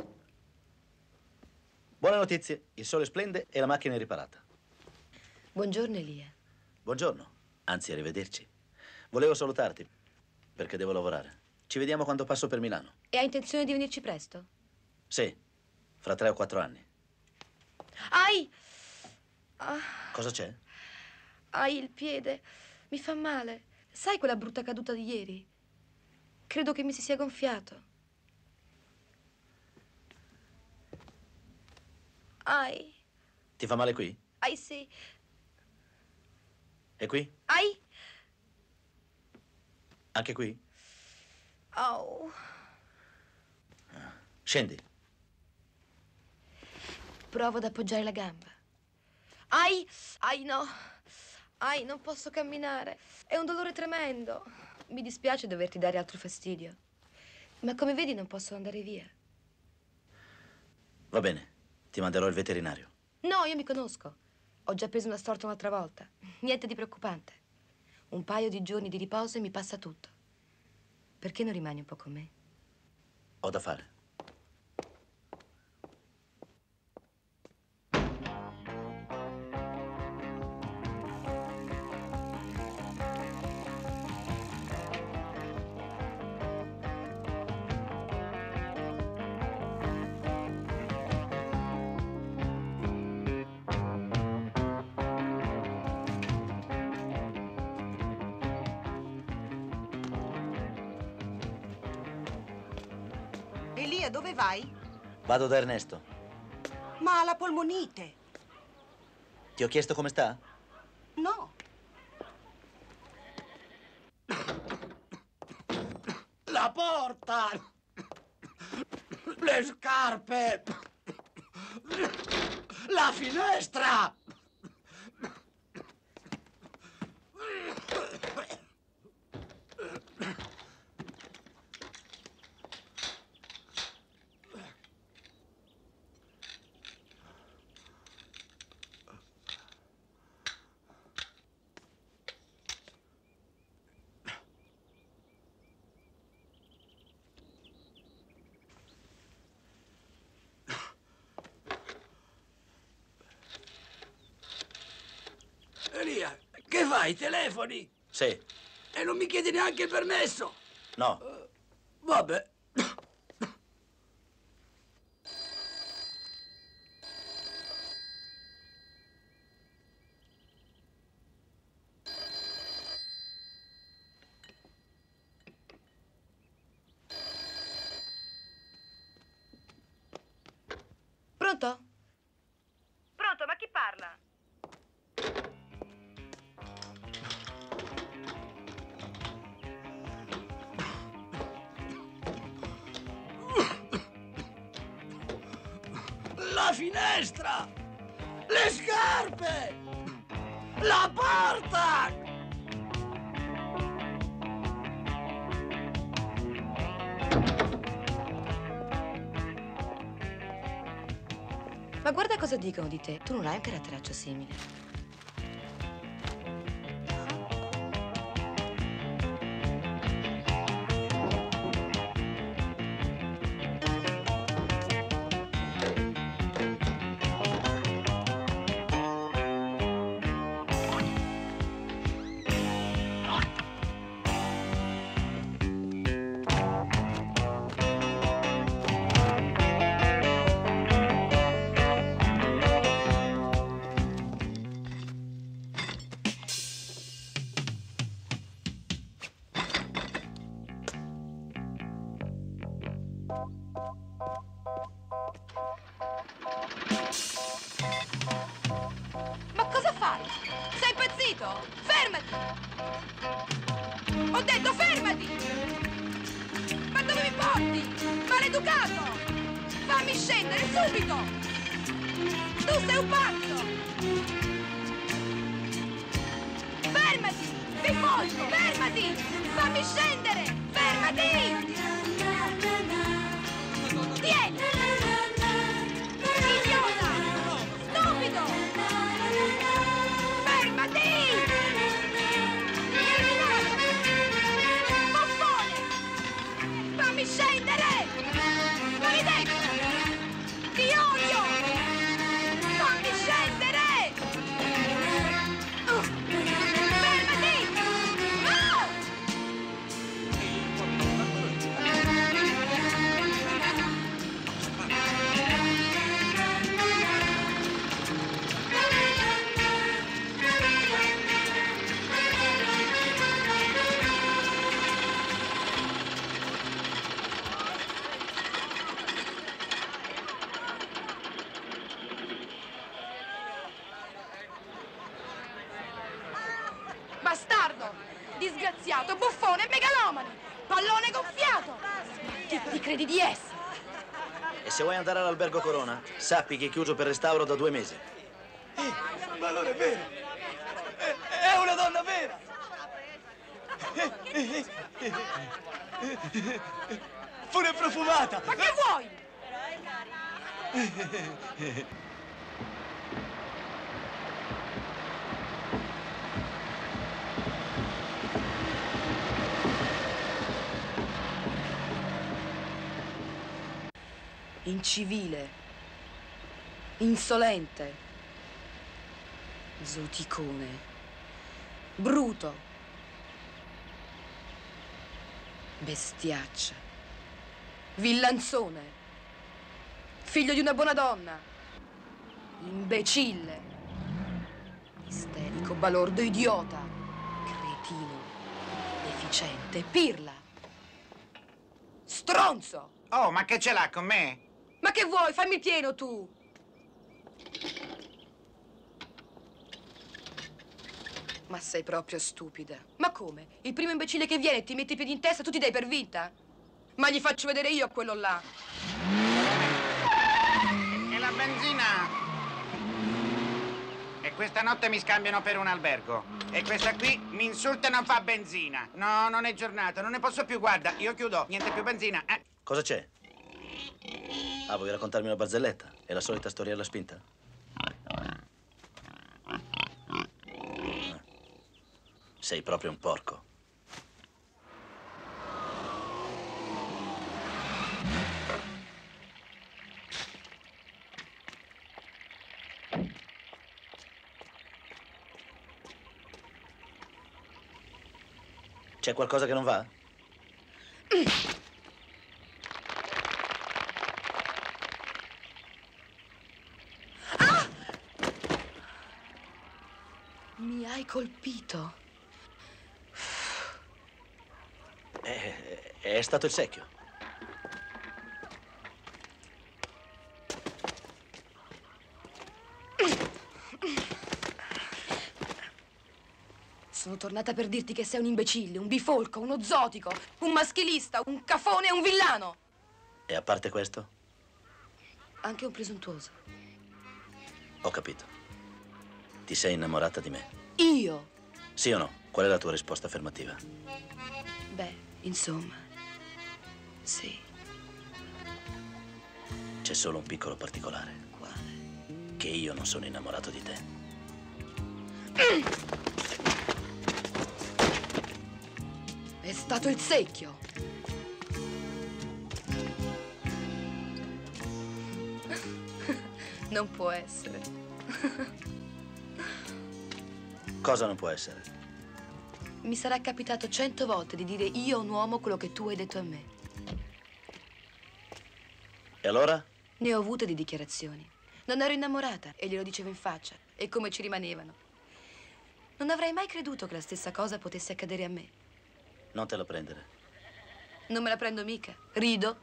Buone notizie, il sole splende e la macchina è riparata. Buongiorno, Elia. Buongiorno, anzi arrivederci. Volevo salutarti, perché devo lavorare. Ci vediamo quando passo per Milano. E hai intenzione di venirci presto? Sì, fra tre o quattro anni. Ai! Ah, Cosa c'è? ai il piede. Mi fa male. Sai quella brutta caduta di ieri? Credo che mi si sia gonfiato. Ai, Ti fa male qui? ai sì. E qui? Ai, Anche qui? au. Scendi. Provo ad appoggiare la gamba. Ai, ai no. Ai, non posso camminare. È un dolore tremendo. Mi dispiace doverti dare altro fastidio. Ma come vedi non posso andare via. Va bene, ti manderò il veterinario. No, io mi conosco. Ho già preso una storta un'altra volta. Niente di preoccupante. Un paio di giorni di riposo e mi passa tutto. Perché non rimani un po' con me? Ho da fare. Elia, dove vai? Vado da Ernesto. Ma ha la polmonite. Ti ho chiesto come sta? No. La porta! Le scarpe! La finestra! Elia, che fai? Telefoni? Sì. E non mi chiedi neanche il permesso? No. Vabbè. Pronto? Pronto, ma chi parla? La finestra! Le scarpe! La porta! Ma guarda cosa dicono di te. Tu non hai un caratteraccio simile. Ma cosa fai? Sei impazzito? Fermati! Ho detto fermati! Ma dove mi porti? Maleducato! Fammi scendere subito! Tu sei un pazzo! Fermati! Ti folgo! Fermati! Fammi scendere! Fermati! Tieni! Idiota! Stupido! Fermati! Boffone! Fammi scendere! Maledetto! Ti odio! Fammi scendere! Uh, Fermati! Ah! Bastardo! Disgraziato, buffone, megalomane! Pallone gonfiato! Chi ti credi di essere? E se vuoi andare all'albergo Corona, sappi che è chiuso per restauro da due mesi. Ma non è vero! È, è una donna vera! Pure profumata! Ma che vuoi? Incivile. Insolente. Zoticone. Bruto. Bestiaccia. Villanzone. Figlio di una buona donna. Imbecille. Isterico, balordo, idiota. Cretino. Deficiente. Pirla. Stronzo. Oh, ma che ce l'ha con me? Ma che vuoi? Fammi il pieno tu. Ma sei proprio stupida. Ma come? Il primo imbecille che viene e ti mette i piedi in testa, tu ti dai per vinta? Ma gli faccio vedere io a quello là. E la benzina? E questa notte mi scambiano per un albergo. E questa qui mi insulta e non fa benzina. No, non è giornata, non ne posso più. Guarda, io chiudo, niente più benzina. Eh. Cosa c'è? Ah, vuoi raccontarmi una barzelletta? È la solita storia alla spinta? Sei proprio un porco. C'è qualcosa che non va? Ah! Mi hai colpito. È, è stato il secchio. Sono tornata per dirti che sei un imbecille, un bifolco, uno zotico, un maschilista, un cafone e un villano. E a parte questo? Anche un presuntuoso. Ho capito. Ti sei innamorata di me? Io? Sì o no? Qual è la tua risposta affermativa? Beh, insomma, sì. C'è solo un piccolo particolare. Quale? Che io non sono innamorato di te. È stato il secchio. Non può essere. Cosa non può essere? Mi sarà capitato cento volte di dire io a un uomo quello che tu hai detto a me. E allora? Ne ho avute di dichiarazioni. Non ero innamorata e glielo dicevo in faccia. E come ci rimanevano. Non avrei mai creduto che la stessa cosa potesse accadere a me. Non te la prendere. Non me la prendo mica. Rido.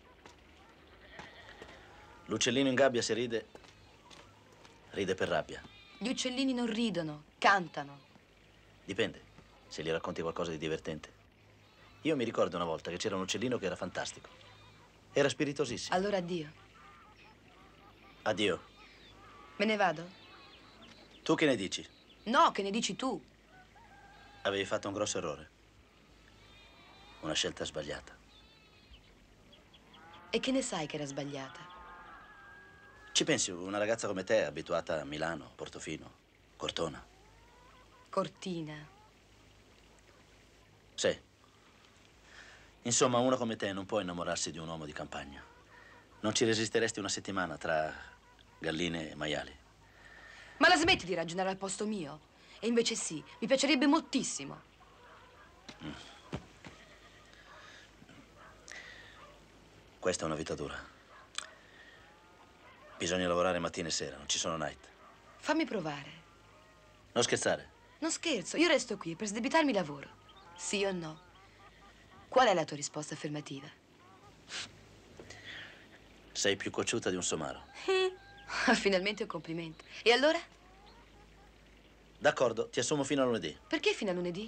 L'uccellino in gabbia se ride, ride per rabbia. Gli uccellini non ridono, cantano. Dipende, se gli racconti qualcosa di divertente. Io mi ricordo una volta che c'era un uccellino che era fantastico. Era spiritosissimo. Allora addio. Addio. Me ne vado? Tu che ne dici? No, che ne dici tu? Avevi fatto un grosso errore. Una scelta sbagliata. E che ne sai che era sbagliata? Ci pensi, una ragazza come te, abituata a Milano, Portofino, Cortona. Cortina. Sì. Insomma, uno come te non può innamorarsi di un uomo di campagna. Non ci resisteresti una settimana tra galline e maiali. Ma la smetti di ragionare al posto mio? E invece sì, mi piacerebbe moltissimo. Mm. Questa è una vita dura. Bisogna lavorare mattina e sera, non ci sono night. Fammi provare. Non scherzare. Non scherzo, io resto qui per sdebitarmi lavoro. Sì o no? Qual è la tua risposta affermativa? Sei più cocciuta di un somaro. Finalmente un complimento. E allora? D'accordo, ti assumo fino a lunedì. Perché fino a lunedì?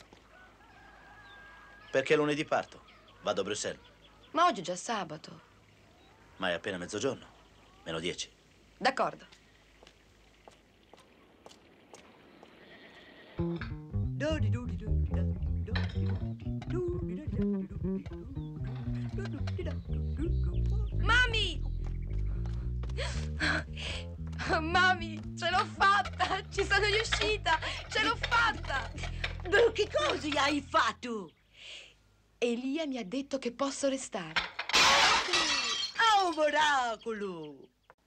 Perché lunedì parto. Vado a Bruxelles. Ma oggi è già sabato. Ma è appena mezzogiorno. Meno dieci. D'accordo. Mami! Mami, ce l'ho fatta! Ci sono riuscita! Ce l'ho fatta! Beh, che cosa hai fatto? Elia mi ha detto che posso restare. Ah, un miracolo!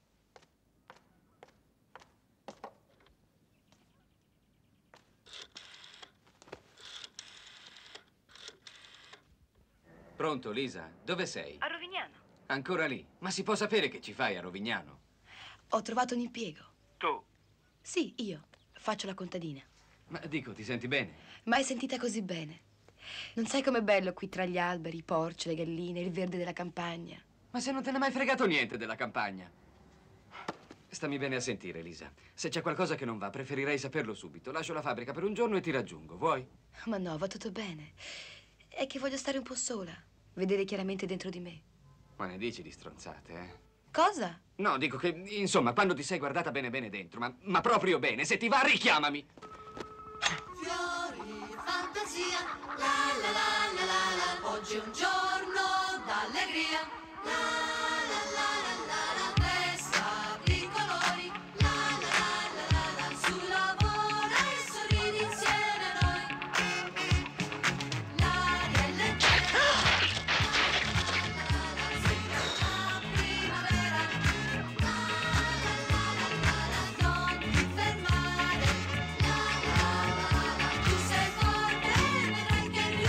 Pronto, Lisa? Dove sei? A Rovignano. Ancora lì? Ma si può sapere che ci fai a Rovignano? Ho trovato un impiego. Tu? Sì, io. Faccio la contadina. Ma dico, ti senti bene? Mai sentita così bene. Non sai com'è bello qui tra gli alberi, i porci, le galline, il verde della campagna. Ma se non te ne è mai fregato niente della campagna. Stammi bene a sentire, Lisa. Se c'è qualcosa che non va, preferirei saperlo subito. Lascio la fabbrica per un giorno e ti raggiungo. Vuoi? Ma no, va tutto bene. È che voglio stare un po' sola, vedere chiaramente dentro di me. Ma ne dici di stronzate, eh? Cosa? No, dico che, insomma, quando ti sei guardata bene bene dentro, ma, ma proprio bene, se ti va, richiamami. Fiori, fantasia, la la la la la la, oggi è un giorno d'allegria, la la la la la la, festa di colori, la la la la la la, su lavora e sorridi insieme a noi, l'aria è leggera, la la la la, sembra una primavera, la la la la la la, non ti fermare, la la la la la, tu sei forte e vedrai che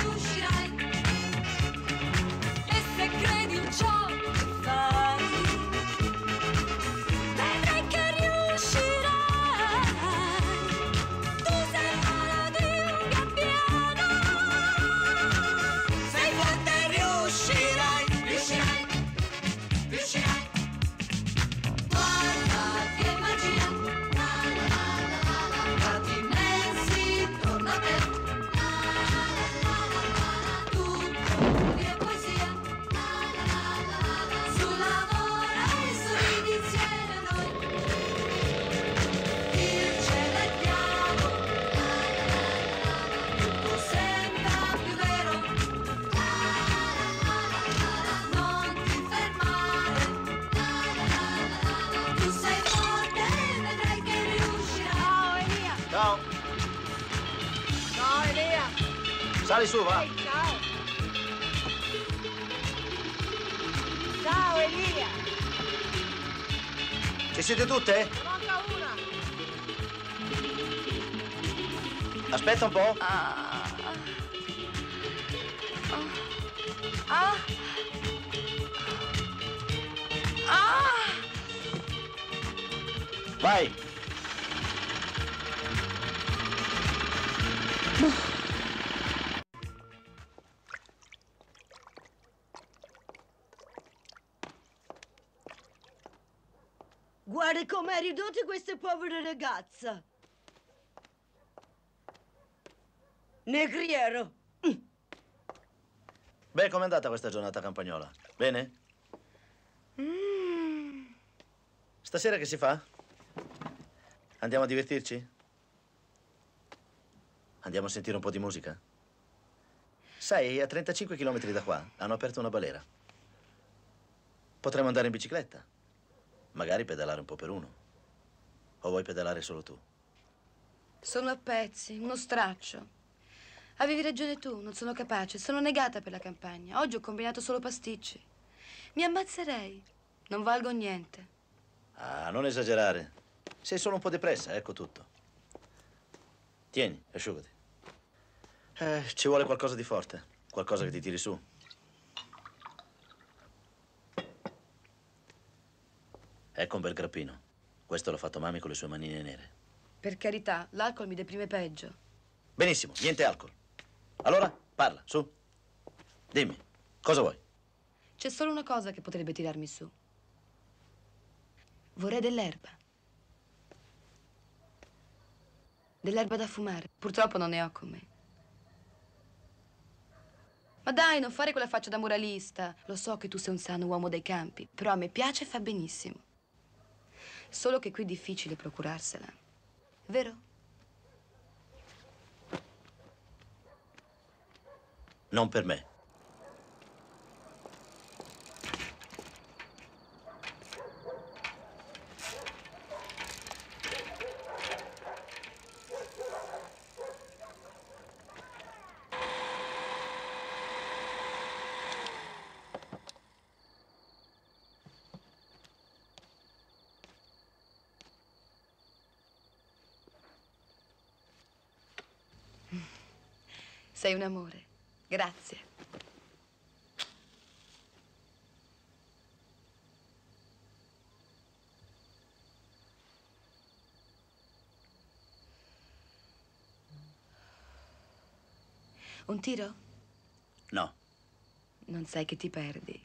Sali su, va. Ehi, ciao. Ciao, Elia. Ci siete tutte? Manca una. Aspetta un po'. Ah. Ah. Ah. Vai. Guarda com'è ridotta questa povera ragazza. Negriero. Beh, com'è andata questa giornata a Campagnola? Bene? Mm. Stasera che si fa? Andiamo a divertirci? Andiamo a sentire un po' di musica? Sai, a trentacinque chilometri da qua hanno aperto una balera. Potremmo andare in bicicletta. Magari pedalare un po' per uno. O vuoi pedalare solo tu? Sono a pezzi, uno straccio. Avevi ragione tu, non sono capace. Sono negata per la campagna. Oggi ho combinato solo pasticci. Mi ammazzerei. Non valgo niente. Ah, non esagerare. Sei solo un po' depressa, ecco tutto. Tieni, asciugati. Eh, ci vuole qualcosa di forte. Qualcosa che ti tiri su. Ecco un bel grappino. Questo l'ha fatto Mami con le sue manine nere. Per carità, l'alcol mi deprime peggio. Benissimo, niente alcol. Allora, parla, su. Dimmi, cosa vuoi? C'è solo una cosa che potrebbe tirarmi su. Vorrei dell'erba. Dell'erba da fumare. Purtroppo non ne ho con me. Ma dai, non fare quella faccia da moralista. Lo so che tu sei un sano uomo dei campi, però a me piace e fa benissimo. Solo che qui è difficile procurarsela. Vero? Non per me. Sei un amore. Grazie. Un tiro? No. Non sai che ti perdi.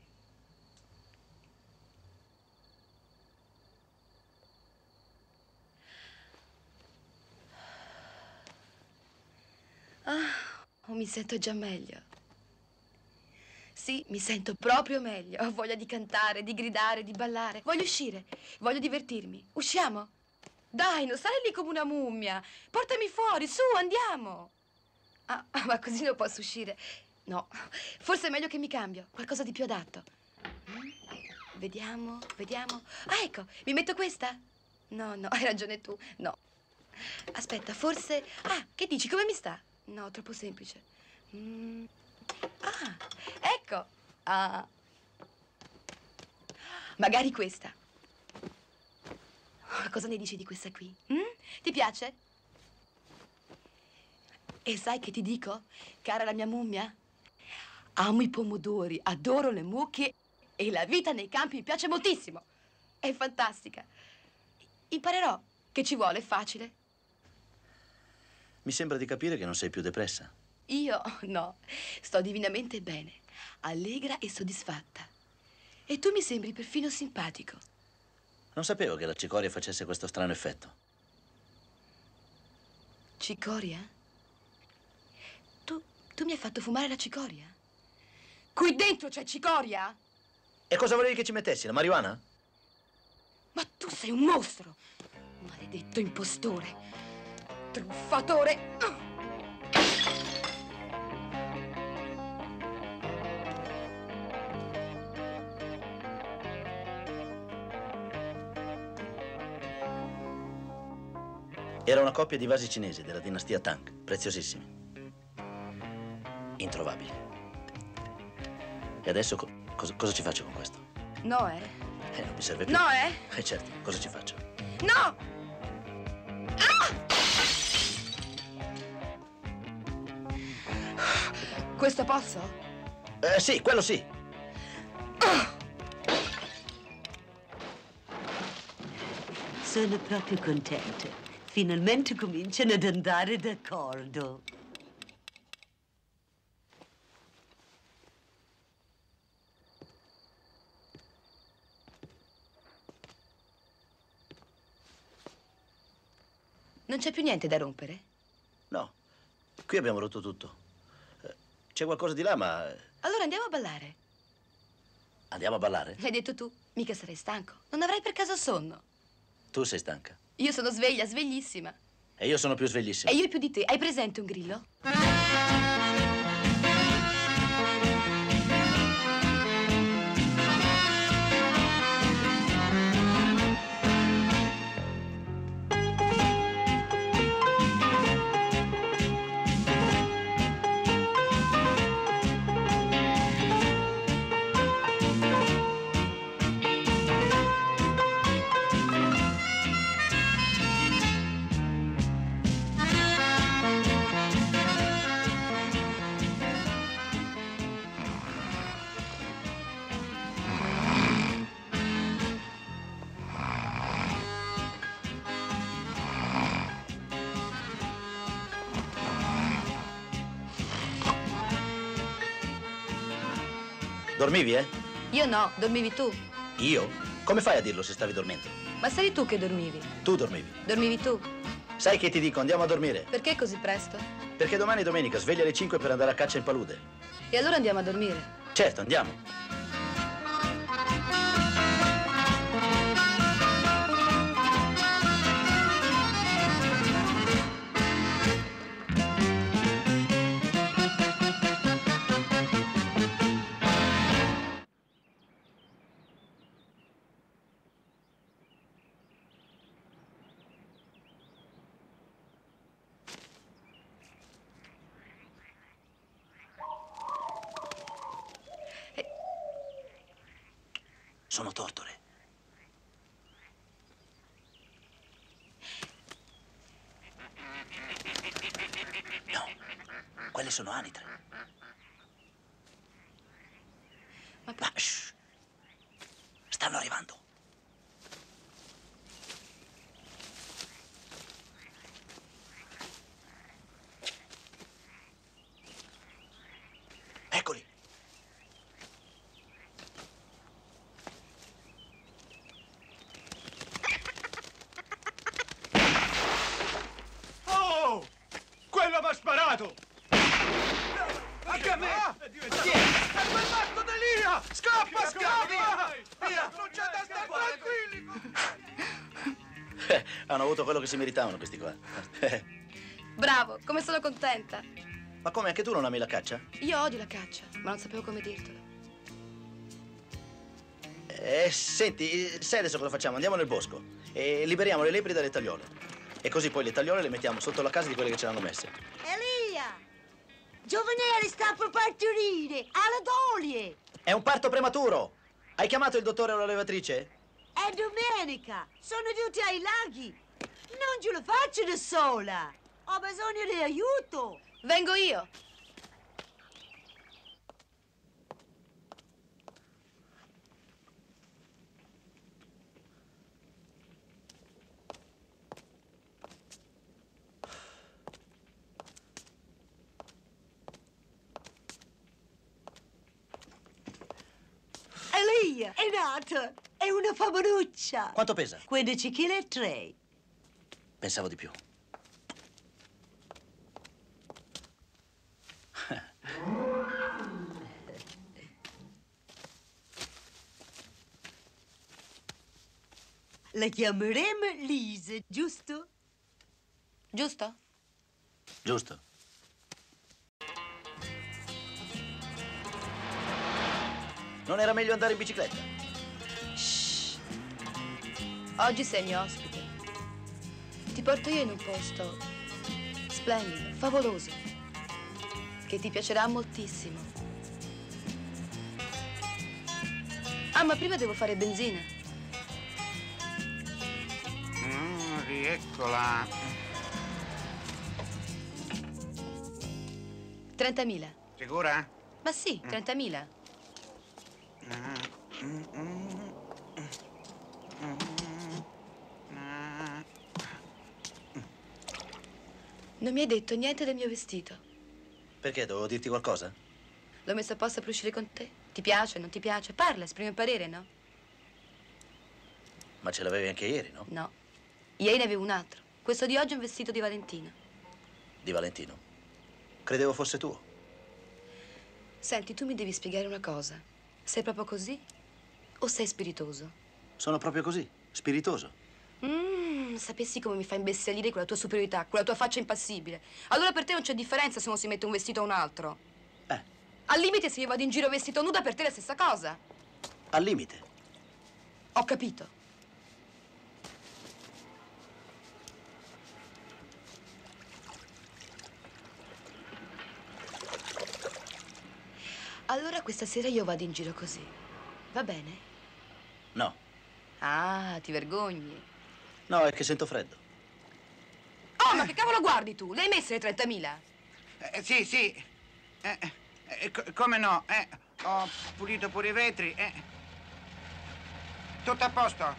Ah. Oh, mi sento già meglio. Sì, mi sento proprio meglio. Ho voglia di cantare, di gridare, di ballare. Voglio uscire, voglio divertirmi. Usciamo? Dai, non stare lì come una mummia. Portami fuori, su, andiamo. Ah, ma così non posso uscire. No, forse è meglio che mi cambio. Qualcosa di più adatto. Mm? Vediamo, vediamo. Ah, ecco, mi metto questa? No, no, hai ragione tu. No. Aspetta, forse... Ah, che dici, come mi sta? No, troppo semplice. Mm. Ah, ecco. Ah. Magari questa. Oh, cosa ne dici di questa qui? Mm? Ti piace? E sai che ti dico, cara la mia mummia? Amo i pomodori, adoro le mucche e la vita nei campi mi piace moltissimo. È fantastica. Imparerò. Che ci vuole, è facile. Mi sembra di capire che non sei più depressa. Io no, sto divinamente bene, allegra e soddisfatta. E tu mi sembri perfino simpatico. Non sapevo che la cicoria facesse questo strano effetto. Cicoria? Tu, tu mi hai fatto fumare la cicoria? Qui dentro c'è cicoria? E cosa volevi che ci mettessi, la marijuana? Ma tu sei un mostro! Maledetto impostore! Truffatore! Era una coppia di vasi cinesi della dinastia Tang, preziosissimi. introvabili. E adesso co cosa, cosa ci faccio con questo? No, eh? Eh, non mi serve più. No, eh? Eh, certo, cosa ci faccio? No! Ah! Questo posso? Eh, sì, quello sì. Sono proprio contenta. Finalmente cominciano ad andare d'accordo. Non c'è più niente da rompere? No, qui abbiamo rotto tutto. Eh, C'è qualcosa di là, ma... Allora andiamo a ballare. Andiamo a ballare? L'hai detto tu, mica sarei stanco. Non avrai per caso sonno. Tu sei stanca. Io sono sveglia, sveglissima. E io sono più sveglissimo. E io più di te. Hai presente un grillo? Dormivi, eh? Io no, dormivi tu. Io? Come fai a dirlo se stavi dormendo? Ma sei tu che dormivi. Tu dormivi. Dormivi tu. Sai che ti dico, andiamo a dormire. Perché così presto? Perché domani è domenica, sveglia alle cinque per andare a caccia in palude. E allora andiamo a dormire. Certo, andiamo. Sono tortore. No, quelle sono anitre. Ma, Ma shh, stanno arrivando. Eccoli. Quello mi ha sparato! Anche a me! Chi è? È quel matto dell'Ia! Scappa, scappa! Via! Non c'è da stare tranquilli! Eh, hanno avuto quello che si meritavano questi qua. Bravo, come sono contenta. Ma come, anche tu non ami la caccia? Io odio la caccia, ma non sapevo come dirtelo. Eh, senti, sai adesso cosa facciamo? Andiamo nel bosco e liberiamo le lepri dalle tagliole. E così poi le tagliole le mettiamo sotto la casa di quelle che ce l'hanno messe. Elia! Giovanelli sta per partorire! Alla dolie! È un parto prematuro! Hai chiamato il dottore o la levatrice? È domenica! Sono tutti ai laghi! Non ce la faccio da sola! Ho bisogno di aiuto! Vengo io! Elia, è nata! È una famanuccia! Quanto pesa? quindici chili e tre. Pensavo di più. La chiameremo Lisa, giusto? Giusto? Giusto. Non era meglio andare in bicicletta? Shh. Oggi sei mio ospite. Ti porto io in un posto splendido, favoloso. che ti piacerà moltissimo. Ah, ma prima devo fare benzina. Mm, rieccola. trentamila. Sicura? Ma sì, trentamila. Mm, mm, mm, mm, mm. Non mi hai detto niente del mio vestito. Perché? Dovevo dirti qualcosa? L'ho messo apposta per uscire con te. Ti piace, non ti piace? Parla, esprimi il parere, no? Ma ce l'avevi anche ieri, no? No. Ieri ne avevo un altro. Questo di oggi è un vestito di Valentina. Di Valentino. Credevo fosse tuo. Senti, tu mi devi spiegare una cosa. Sei proprio così? O sei spiritoso? Sono proprio così, spiritoso. Mmm, sapessi come mi fa imbestialire con la tua superiorità, con la tua faccia impassibile. Allora per te non c'è differenza se uno si mette un vestito o un altro. Eh. Al limite se io vado in giro vestito nuda per te è la stessa cosa. Al limite. Ho capito. Allora questa sera io vado in giro così. Va bene? No. Ah, ti vergogni. No, è che sento freddo. Oh, ma che cavolo guardi tu? Le hai messe le trentamila? Eh, sì, sì. Eh, eh, co- come no? Eh, ho pulito pure i vetri. Eh. Tutto a posto.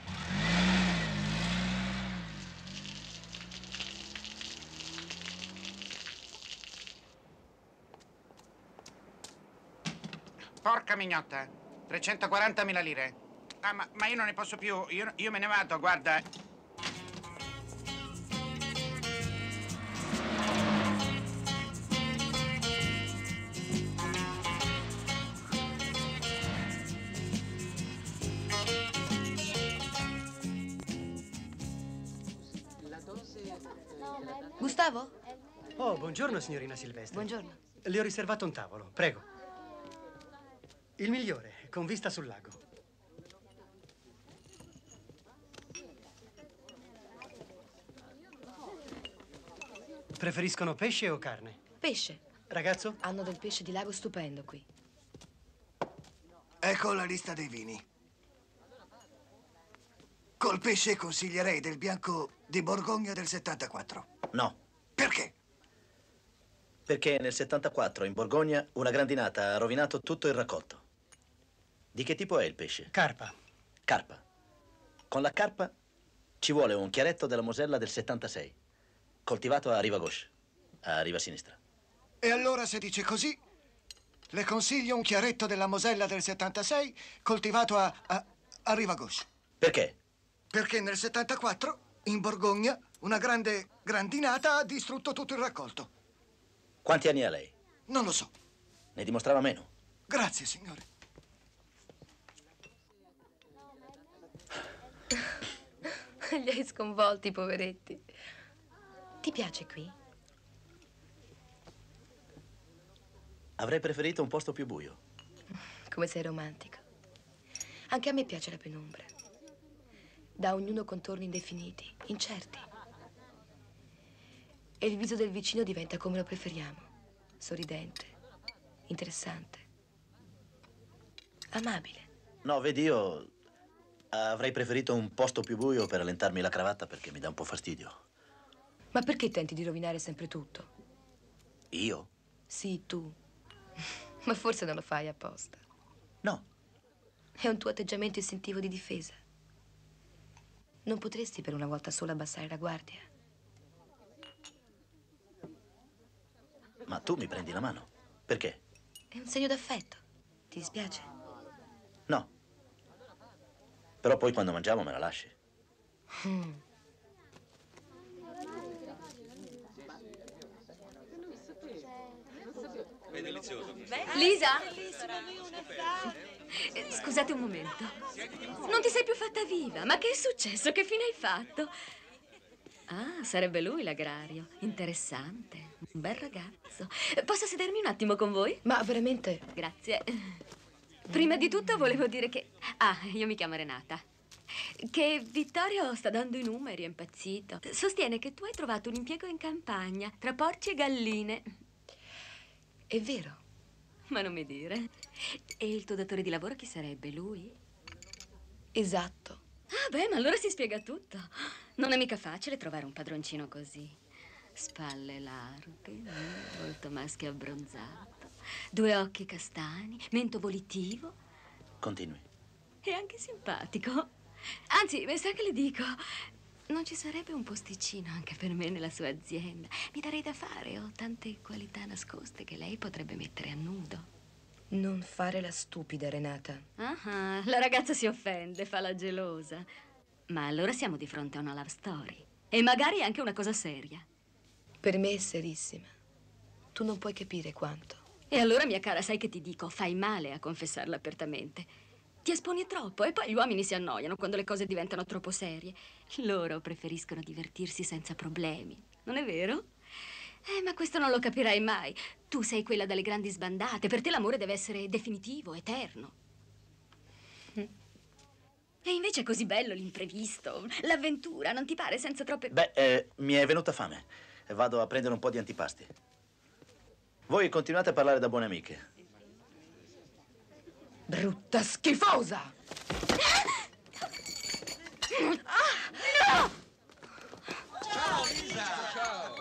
Porca mignotta. trecentoquarantamila lire. Ah, ma, ma io non ne posso più. Io, io me ne vado, guarda. Gustavo? Oh, buongiorno, signorina Silvestri. Buongiorno. Le ho riservato un tavolo, prego. Il migliore, con vista sul lago. Preferiscono pesce o carne? Pesce. Ragazzo? Hanno del pesce di lago stupendo qui. Ecco la lista dei vini. Col pesce consiglierei del bianco di Borgogna del settantaquattro. No. Perché? Perché nel settantaquattro in Borgogna una grandinata ha rovinato tutto il raccolto. Di che tipo è il pesce? Carpa. Carpa. Con la carpa ci vuole un chiaretto della Mosella del settantasei, coltivato a riva gauche, a riva sinistra. E allora, se dice così, le consiglio un chiaretto della Mosella del settantasei coltivato a, a, a riva gauche. Perché? Perché nel settantaquattro, in Borgogna, una grande grandinata ha distrutto tutto il raccolto. Quanti anni ha lei? Non lo so. Ne dimostrava meno. Grazie, signore. Li hai sconvolti, poveretti. Ti piace qui? Avrei preferito un posto più buio. Come sei romantico. Anche a me piace la penombra. Dà ognuno contorni indefiniti, incerti. E il viso del vicino diventa come lo preferiamo. Sorridente, interessante, amabile. No, vedi, io avrei preferito un posto più buio per allentarmi la cravatta perché mi dà un po' fastidio. Ma perché tenti di rovinare sempre tutto? Io? Sì, tu. Ma forse non lo fai apposta. No. È un tuo atteggiamento istintivo di difesa. Non potresti per una volta sola abbassare la guardia? Ma tu mi prendi la mano. Perché? È un segno d'affetto. Ti dispiace? No. Però poi quando mangiamo me la lasci. Mm. È delizioso. Lisa? Eh, Scusate un momento. Non ti sei più fatta viva. Ma che è successo? Che fine hai fatto? Ah, sarebbe lui l'agrario. Interessante. Un bel ragazzo. Posso sedermi un attimo con voi? Ma veramente? Grazie. Prima di tutto volevo dire che... Ah, io mi chiamo Renata. Che Vittorio sta dando i numeri, è impazzito. Sostiene che tu hai trovato un impiego in campagna, tra porci e galline. È vero. Ma non mi dire. E il tuo datore di lavoro chi sarebbe? Lui? Esatto. Ah, beh, ma allora si spiega tutto. Non è mica facile trovare un padroncino così. Spalle larghe, volto maschio abbronzato, due occhi castani, mento volitivo. Continui. E anche simpatico. Anzi, mi sa che le dico, non ci sarebbe un posticino anche per me nella sua azienda. Mi darei da fare, ho tante qualità nascoste che lei potrebbe mettere a nudo. Non fare la stupida, Renata. Ah, la ragazza si offende, fa la gelosa. Ma allora siamo di fronte a una love story. E magari anche una cosa seria. Per me è serissima. Tu non puoi capire quanto. E allora, mia cara, sai che ti dico? Fai male a confessarlo apertamente. Ti esponi troppo e poi gli uomini si annoiano quando le cose diventano troppo serie. Loro preferiscono divertirsi senza problemi. Non è vero? Eh, ma questo non lo capirai mai. Tu sei quella dalle grandi sbandate. Per te l'amore deve essere definitivo, eterno. Mm. E invece è così bello l'imprevisto, l'avventura, non ti pare, senza troppe... Beh, eh, mi è venuta fame. Vado a prendere un po' di antipasti. Voi continuate a parlare da buone amiche. Brutta schifosa! Ah, no! Ciao, Lisa! Ciao!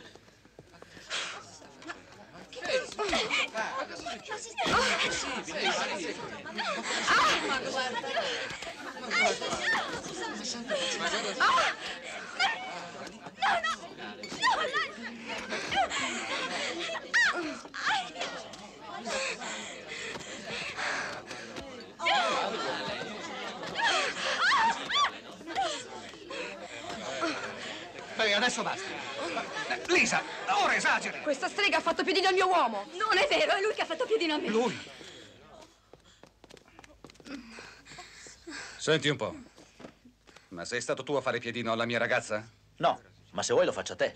Ma cosa succede? È possibile, è possibile. Ma guarda! No, no! Beh, adesso basta. Lisa, ora esageri. Questa strega ha fatto piedino al mio uomo. Non è vero, è lui che ha fatto piedino a me. Lui? Senti un po'. Ma sei stato tu a fare piedino alla mia ragazza? No, ma se vuoi lo faccio a te.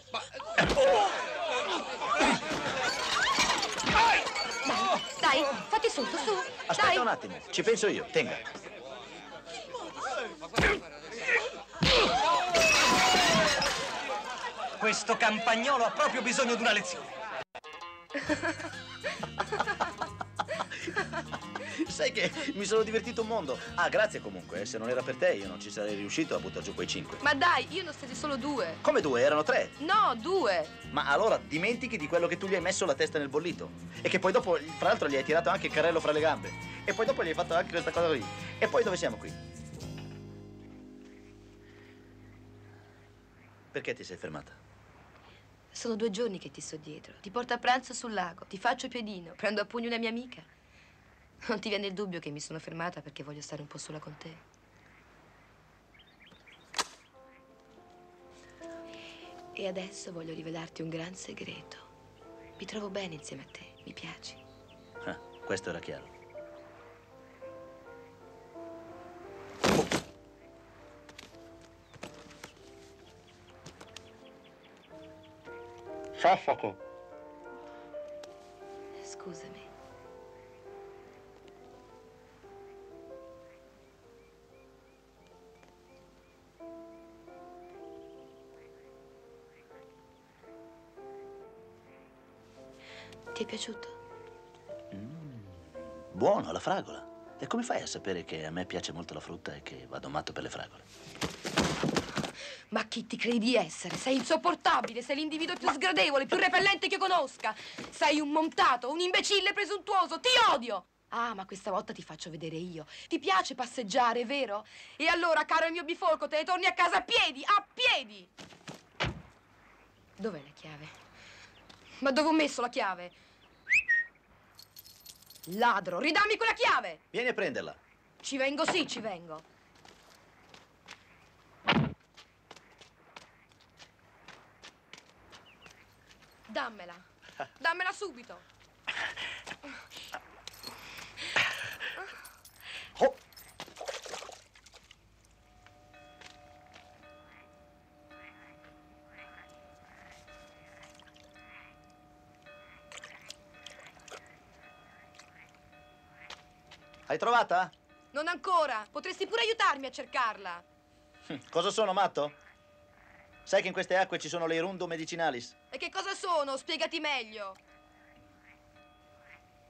Dai, fatti su, su. Aspetta Dai. un attimo, ci penso io. Tenga. Questo campagnolo ha proprio bisogno di una lezione. Sai che mi sono divertito un mondo. Ah, grazie comunque. eh. Se non era per te io non ci sarei riuscito a buttare giù quei cinque. Ma dai, io ne ho stati solo due. Come due? Erano tre. No, due. Ma allora dimentichi di quello che tu gli hai messo la testa nel bollito. E che poi dopo, fra l'altro, gli hai tirato anche il carrello fra le gambe. E poi dopo gli hai fatto anche questa cosa qui. E poi dove siamo qui? Perché ti sei fermata? Sono due giorni che ti sto dietro. Ti porto a pranzo sul lago, ti faccio piedino, prendo a pugni una mia amica. Non ti viene il dubbio che mi sono fermata perché voglio stare un po' sola con te? E adesso voglio rivelarti un gran segreto. Mi trovo bene insieme a te, mi piaci. Ah, questo era chiaro. Soffoco. Scusami. Ti è piaciuto? Buono, la fragola. E come fai a sapere che a me piace molto la frutta e che vado matto per le fragole? Ma chi ti credi di essere? Sei insopportabile, sei l'individuo più sgradevole, più repellente che io conosca. Sei un montato, un imbecille presuntuoso, ti odio! Ah, ma questa volta ti faccio vedere io. Ti piace passeggiare, vero? E allora, caro il mio bifolco, te ne torni a casa a piedi, a piedi! Dov'è la chiave? Ma dove ho messo la chiave? Ladro, ridammi quella chiave! Vieni a prenderla. Ci vengo, sì, ci vengo. Dammela. Dammela subito. Oh. Hai trovata? Non ancora. Potresti pure aiutarmi a cercarla. Hm, Cosa sono, matto? Sai che in queste acque ci sono le irundo medicinalis? E che cosa sono? Spiegati meglio.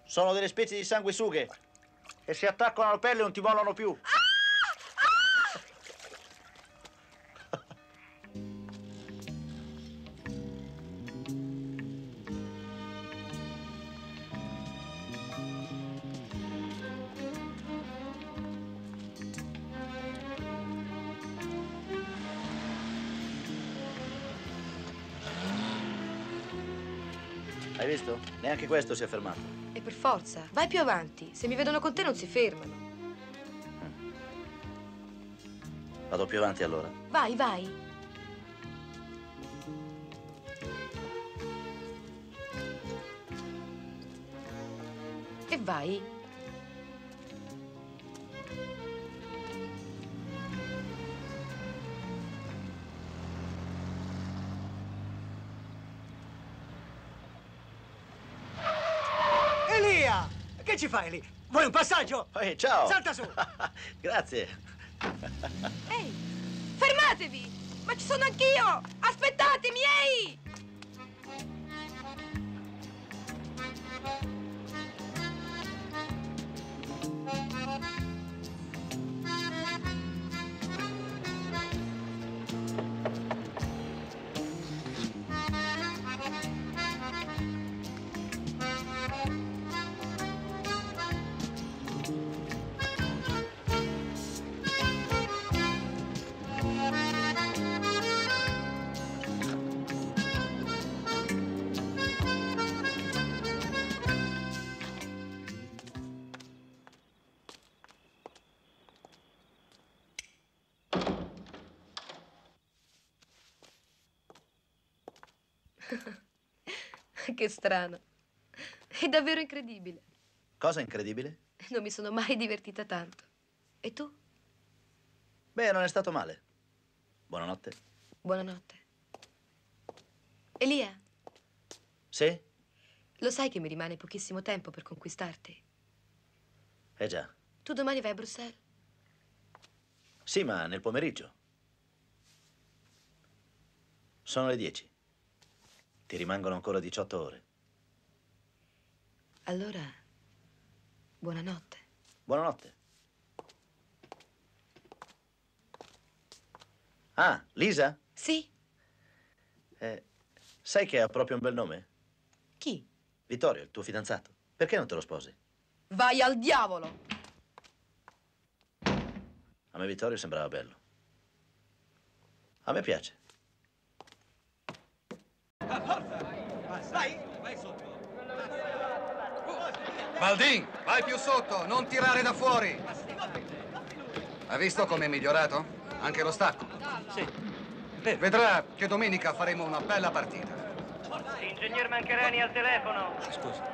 Sono delle specie di sanguisughe. E se attaccano la pelle non ti mollano più. Hai visto? Neanche questo si è fermato. E per forza, vai più avanti. Se mi vedono con te non si fermano. Vado più avanti allora. Vai, vai. E vai. Elia! Che ci fai lì? Vuoi un passaggio? Ehi, ciao! Salta su! Grazie. Ehi, fermatevi! Ma ci sono anch'io! Aspettatemi, ehi! Che strano. È davvero incredibile. Cosa incredibile? Non mi sono mai divertita tanto. E tu? Beh, non è stato male. Buonanotte. Buonanotte. Elia, Sì? lo sai che mi rimane pochissimo tempo per conquistarti? Eh già. Tu domani vai a Bruxelles? Sì, ma nel pomeriggio. Sono le dieci. Ti rimangono ancora diciotto ore. Allora, buonanotte. Buonanotte. Ah, Lisa? Sì? Eh, sai che ha proprio un bel nome? Chi? Vittorio, il tuo fidanzato. Perché non te lo sposi? Vai al diavolo! A me Vittorio sembrava bello. A me piace. Vai, vai sotto. Baldin, vai più sotto, non tirare da fuori. Ha visto come è migliorato? Anche lo stacco. Sì. Vedrà che domenica faremo una bella partita. Ingegner Mancarani al telefono. Scusa.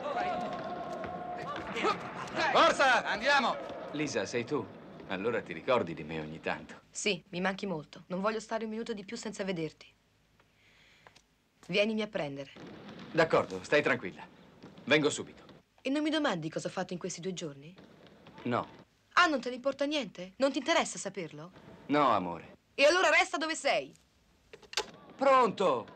Forza, andiamo! Lisa, sei tu? Allora ti ricordi di me ogni tanto. Sì, mi manchi molto. Non voglio stare un minuto di più senza vederti. Vienimi a prendere. D'accordo, stai tranquilla. Vengo subito. E non mi domandi cosa ho fatto in questi due giorni? No, Ah, non te ne importa niente? Non ti interessa saperlo? no, amore. E allora resta dove sei. Pronto!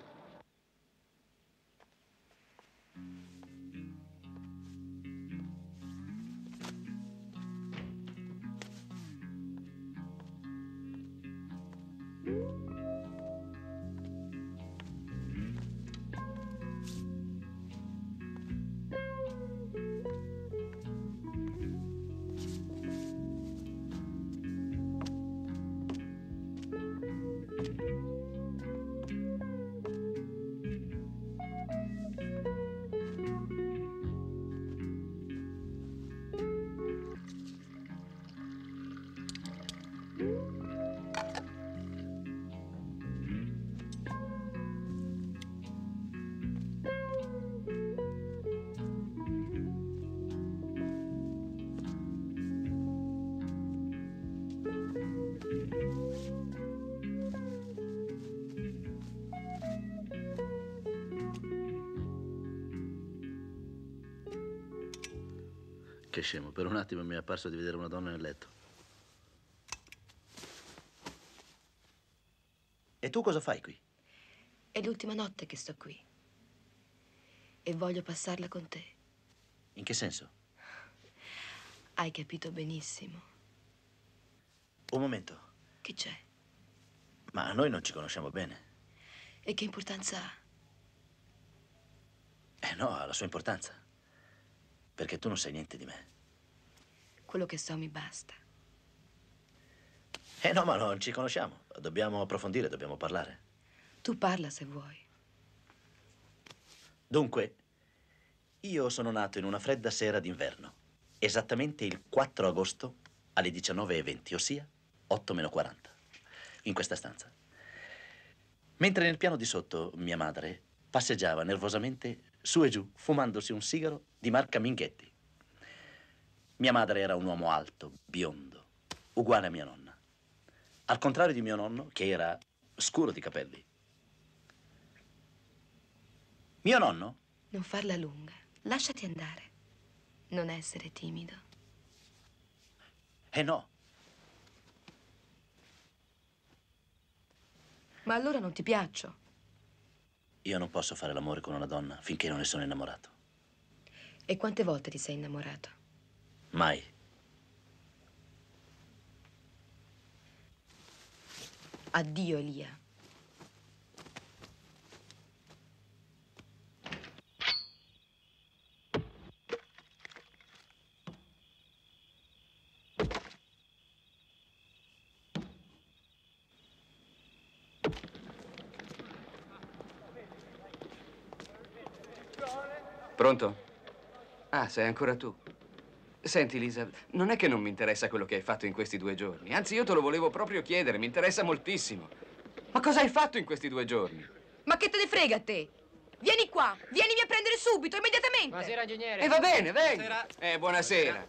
Che scemo, per un attimo mi è apparso di vedere una donna nel letto. E tu cosa fai qui? È l'ultima notte che sto qui. E voglio passarla con te. In che senso? Hai capito benissimo. Un momento. Che c'è? Ma noi non ci conosciamo bene. E che importanza ha? Eh no, ha la sua importanza. Perché tu non sai niente di me. Quello che so mi basta. Eh no, ma non ci conosciamo. Dobbiamo approfondire, dobbiamo parlare. Tu parla se vuoi. Dunque, io sono nato in una fredda sera d'inverno, esattamente il quattro agosto alle diciannove e venti, ossia otto meno quaranta, in questa stanza. Mentre nel piano di sotto mia madre passeggiava nervosamente su e giù, fumandosi un sigaro di marca Minghetti. Mia madre era un uomo alto, biondo, uguale a mia nonna. Al contrario di mio nonno, che era scuro di capelli. Mio nonno? Non farla lunga. Lasciati andare. Non essere timido. Eh no. Ma allora non ti piaccio. Io non posso fare l'amore con una donna finché non ne sono innamorato. E quante volte ti sei innamorato? Mai. Addio, Elia. Pronto? Ah, sei ancora tu. Senti, Lisa, non è che non mi interessa quello che hai fatto in questi due giorni. Anzi, io te lo volevo proprio chiedere, mi interessa moltissimo. Ma cosa hai fatto in questi due giorni? Ma che te ne frega a te? Vieni qua, vienimi a prendere subito, immediatamente. Buonasera, ingegnere. E va bene, venga. Eh, buonasera.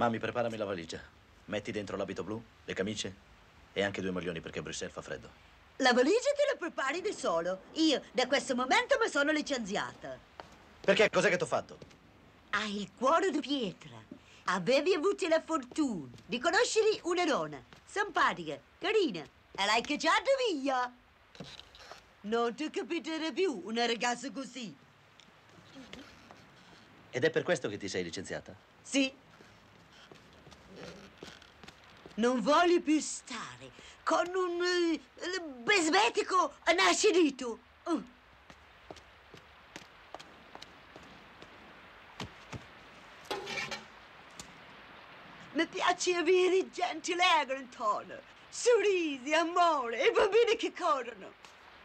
Mammi, preparami la valigia. Metti dentro l'abito blu, le camicie e anche due maglioni perché a Bruxelles fa freddo. La valigia te la prepari da solo. Io, da questo momento, mi sono licenziata. Perché? Cos'è che t'ho fatto? Hai il cuore di pietra. Avevi avuto la fortuna di conoscere una donna simpatica, carina, e l'hai cacciata via. Non ti capiterà più una ragazza così. Ed è per questo che ti sei licenziata? Sì. Non voglio più stare con un uh, besvetico nascitito. Uh. Mi piace avere gente allegra intorno, sorrisi, amore e bambini che corrono.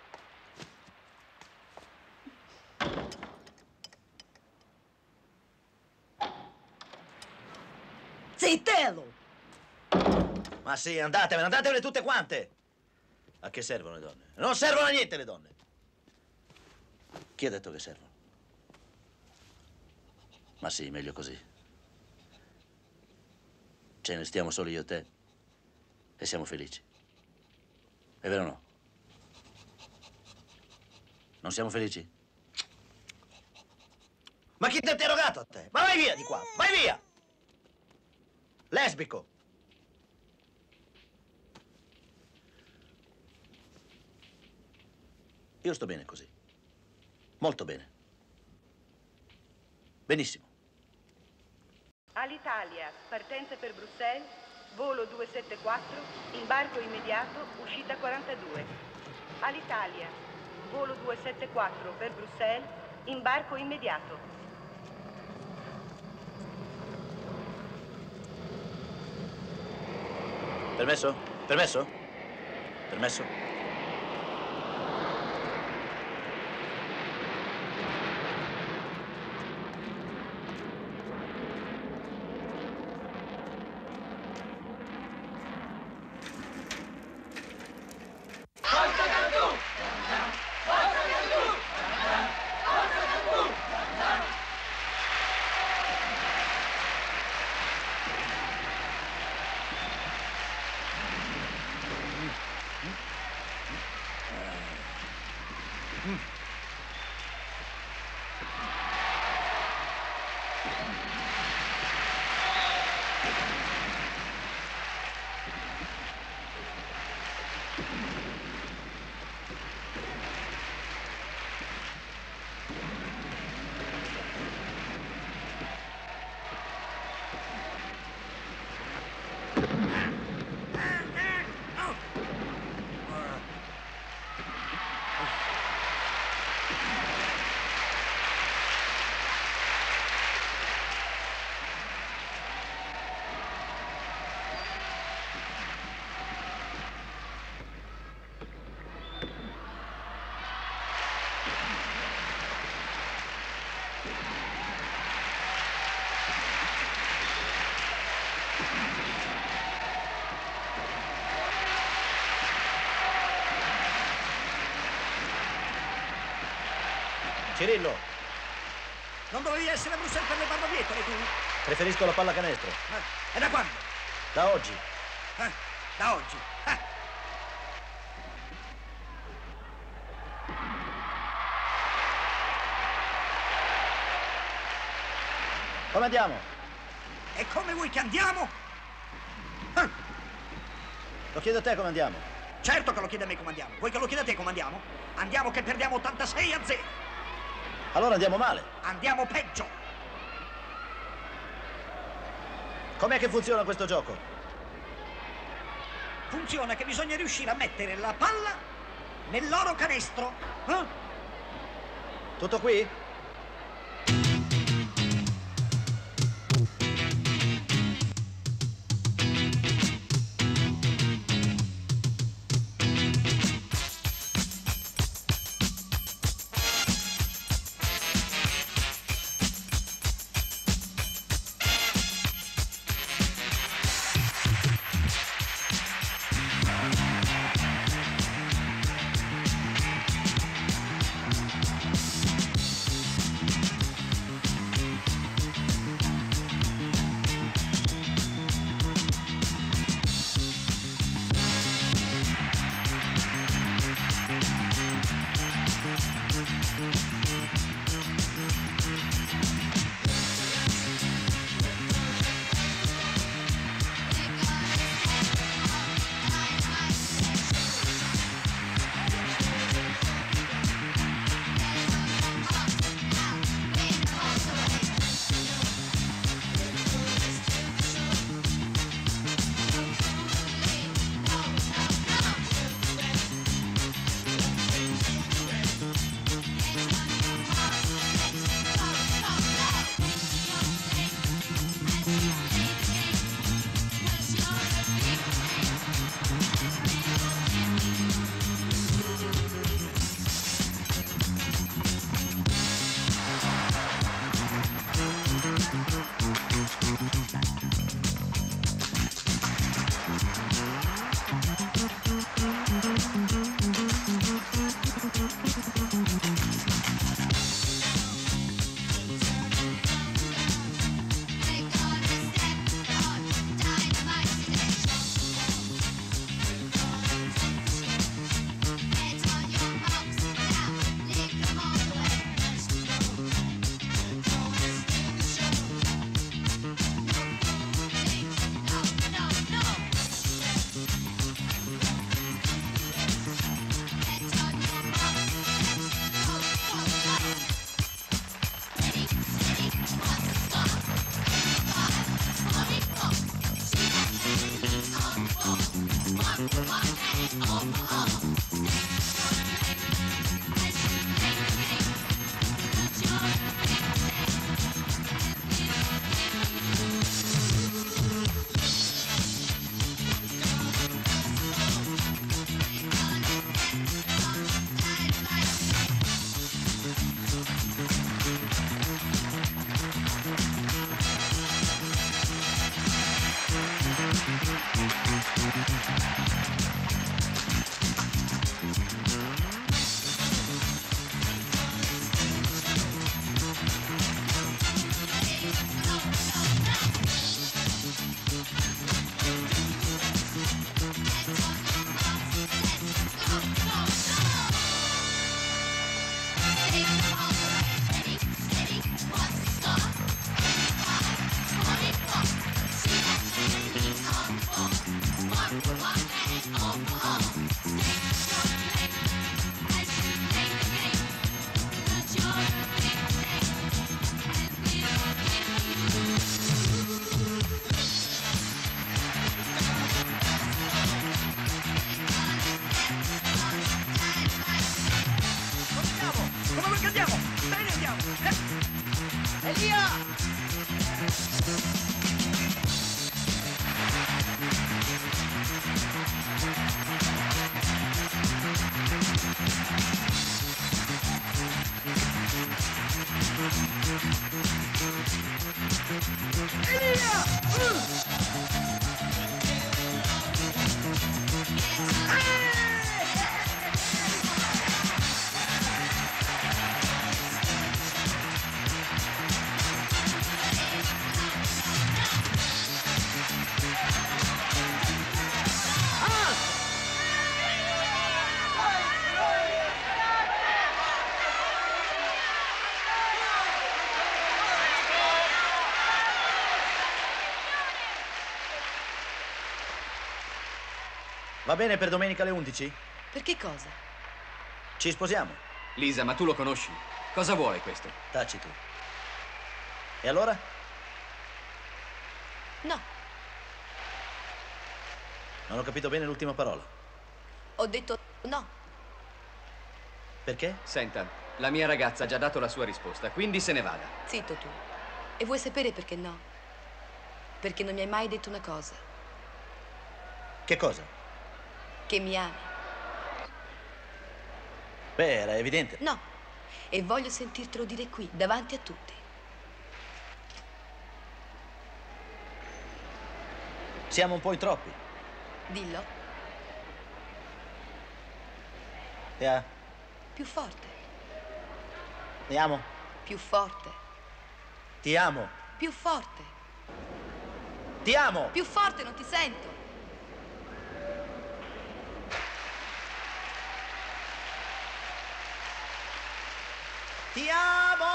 Zittello! Ma sì, andatevene, andatevene tutte quante! A che servono le donne? Non servono a niente le donne! Chi ha detto che servono? Ma sì, meglio così. Ce ne stiamo solo io e te e siamo felici. È vero o no? Non siamo felici? Ma chi ti ha interrogato a te? Ma vai via di qua, vai via! Lesbico! Io sto bene così. Molto bene. Benissimo. All'Italia, partenza per Bruxelles, volo duecentosettantaquattro, imbarco immediato, uscita quarantadue. All'Italia, volo duecentosettantaquattro per Bruxelles, imbarco immediato. Permesso? Permesso? Permesso? Cirillo, Non dovevi essere a Bruxelles per le barbabietole, tu? preferisco la pallacanestro. Eh, e da quando? Da oggi. Eh, da oggi. Eh. Come andiamo? E come vuoi che andiamo? Eh. Lo chiedo a te come andiamo. Certo che lo chiede a me come andiamo. Vuoi che lo chieda a te come andiamo? Andiamo che perdiamo ottantasei a zero. Allora andiamo male. Andiamo peggio. Com'è che funziona questo gioco? Funziona che bisogna riuscire a mettere la palla nel loro canestro. Eh? Tutto qui? Va bene per domenica alle undici? Per che cosa? Ci sposiamo. Lisa, ma tu lo conosci? Cosa vuole questo? Taci tu. E allora? No, Non ho capito bene l'ultima parola. ho detto no. Perché? Senta, la mia ragazza ha già dato la sua risposta, quindi se ne vada. Zitto tu. E vuoi sapere perché no? Perché non mi hai mai detto una cosa. Che cosa? Che mi ami. Beh, era evidente. No. E voglio sentirtelo dire qui, davanti a tutti. Siamo un po' in troppi. Dillo. Ti ha- Più forte. Ti amo. Più forte. Ti amo. Più forte. Ti amo. Più forte, non ti sento. Ti amo!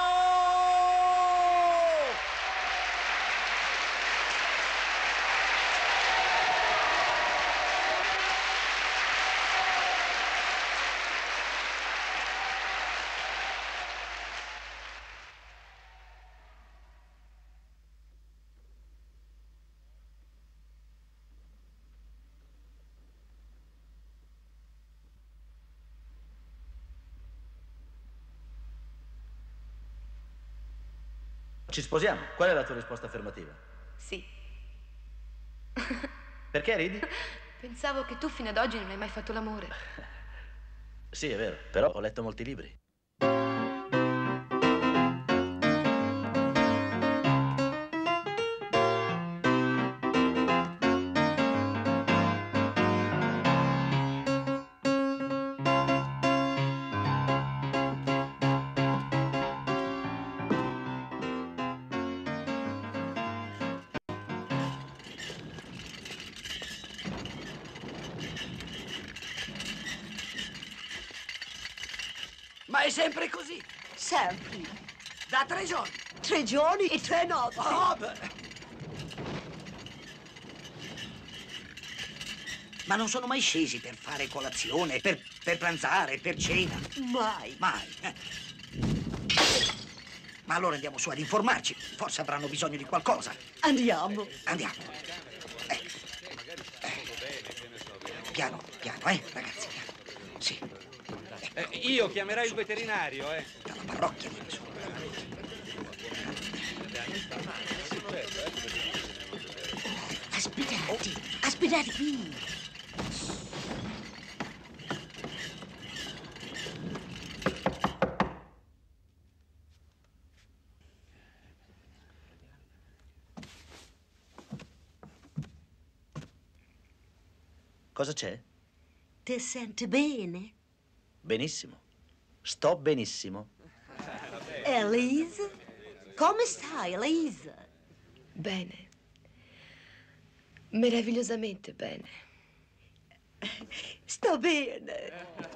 Ci sposiamo? Qual è la tua risposta affermativa? Sì. Perché ridi? Pensavo che tu fino ad oggi non hai mai fatto l'amore. Sì, è vero, però ho letto molti libri. Ma è sempre così? Sempre. Da tre giorni? Tre giorni e tre notti. Oh, beh. Ma non sono mai scesi per fare colazione, per, per pranzare, per cena? Mai. Mai. eh. Ma allora andiamo su ad informarci. Forse avranno bisogno di qualcosa. Andiamo. Andiamo. piano, piano, eh, ragazzi, piano. Sì. Eh, io chiamerai il veterinario, eh. Dalla parrocchia viene su. Aspettate, aspettate qui. Cosa c'è? Ti senti bene? Benissimo. Sto benissimo. Elise? Come stai, Elise? Bene. Meravigliosamente bene. Sto bene.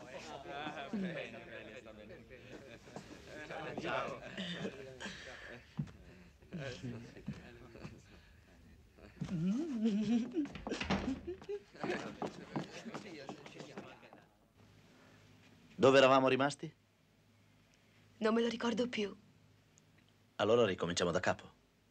Dove eravamo rimasti? Non me lo ricordo più. Allora ricominciamo da capo.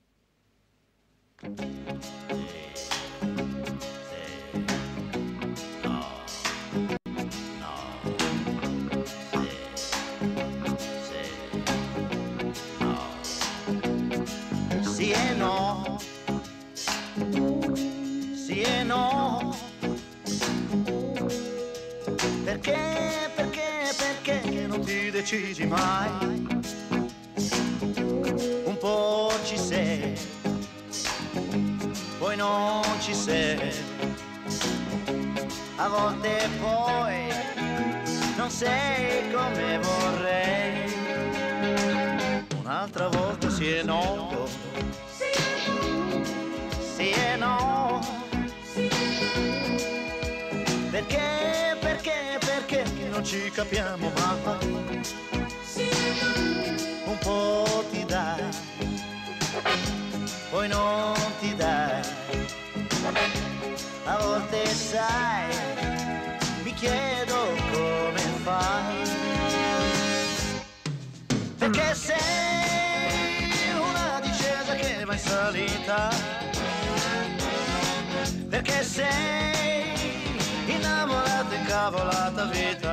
Sì e no, sì e no, perché, perché, perché non ti decidi mai? Un po' ci sei, poi non ci sei, a volte poi non sei come vorrei, un'altra volta sì e no, sì e no, perché, perché, perché non ci capiamo mai, un po' ti dai, poi non ti dai, a volte sai, mi chiedo come fai, perché sei una discesa che va in salita, perché sei innamorata e incavolata vita,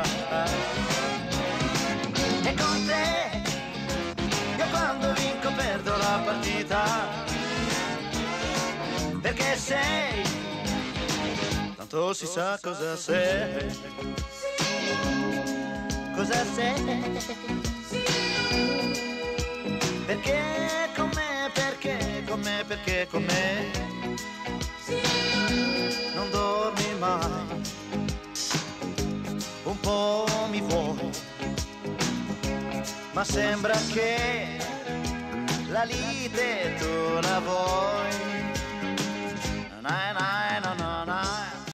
e con te io quando vinco perdo la partita, perché sei, tanto si sa cosa sei, cosa sei, perché con me, perché con me, perché con me non dormi mai, un po' mi vuoi, ma sembra che la lite tu la vuoi.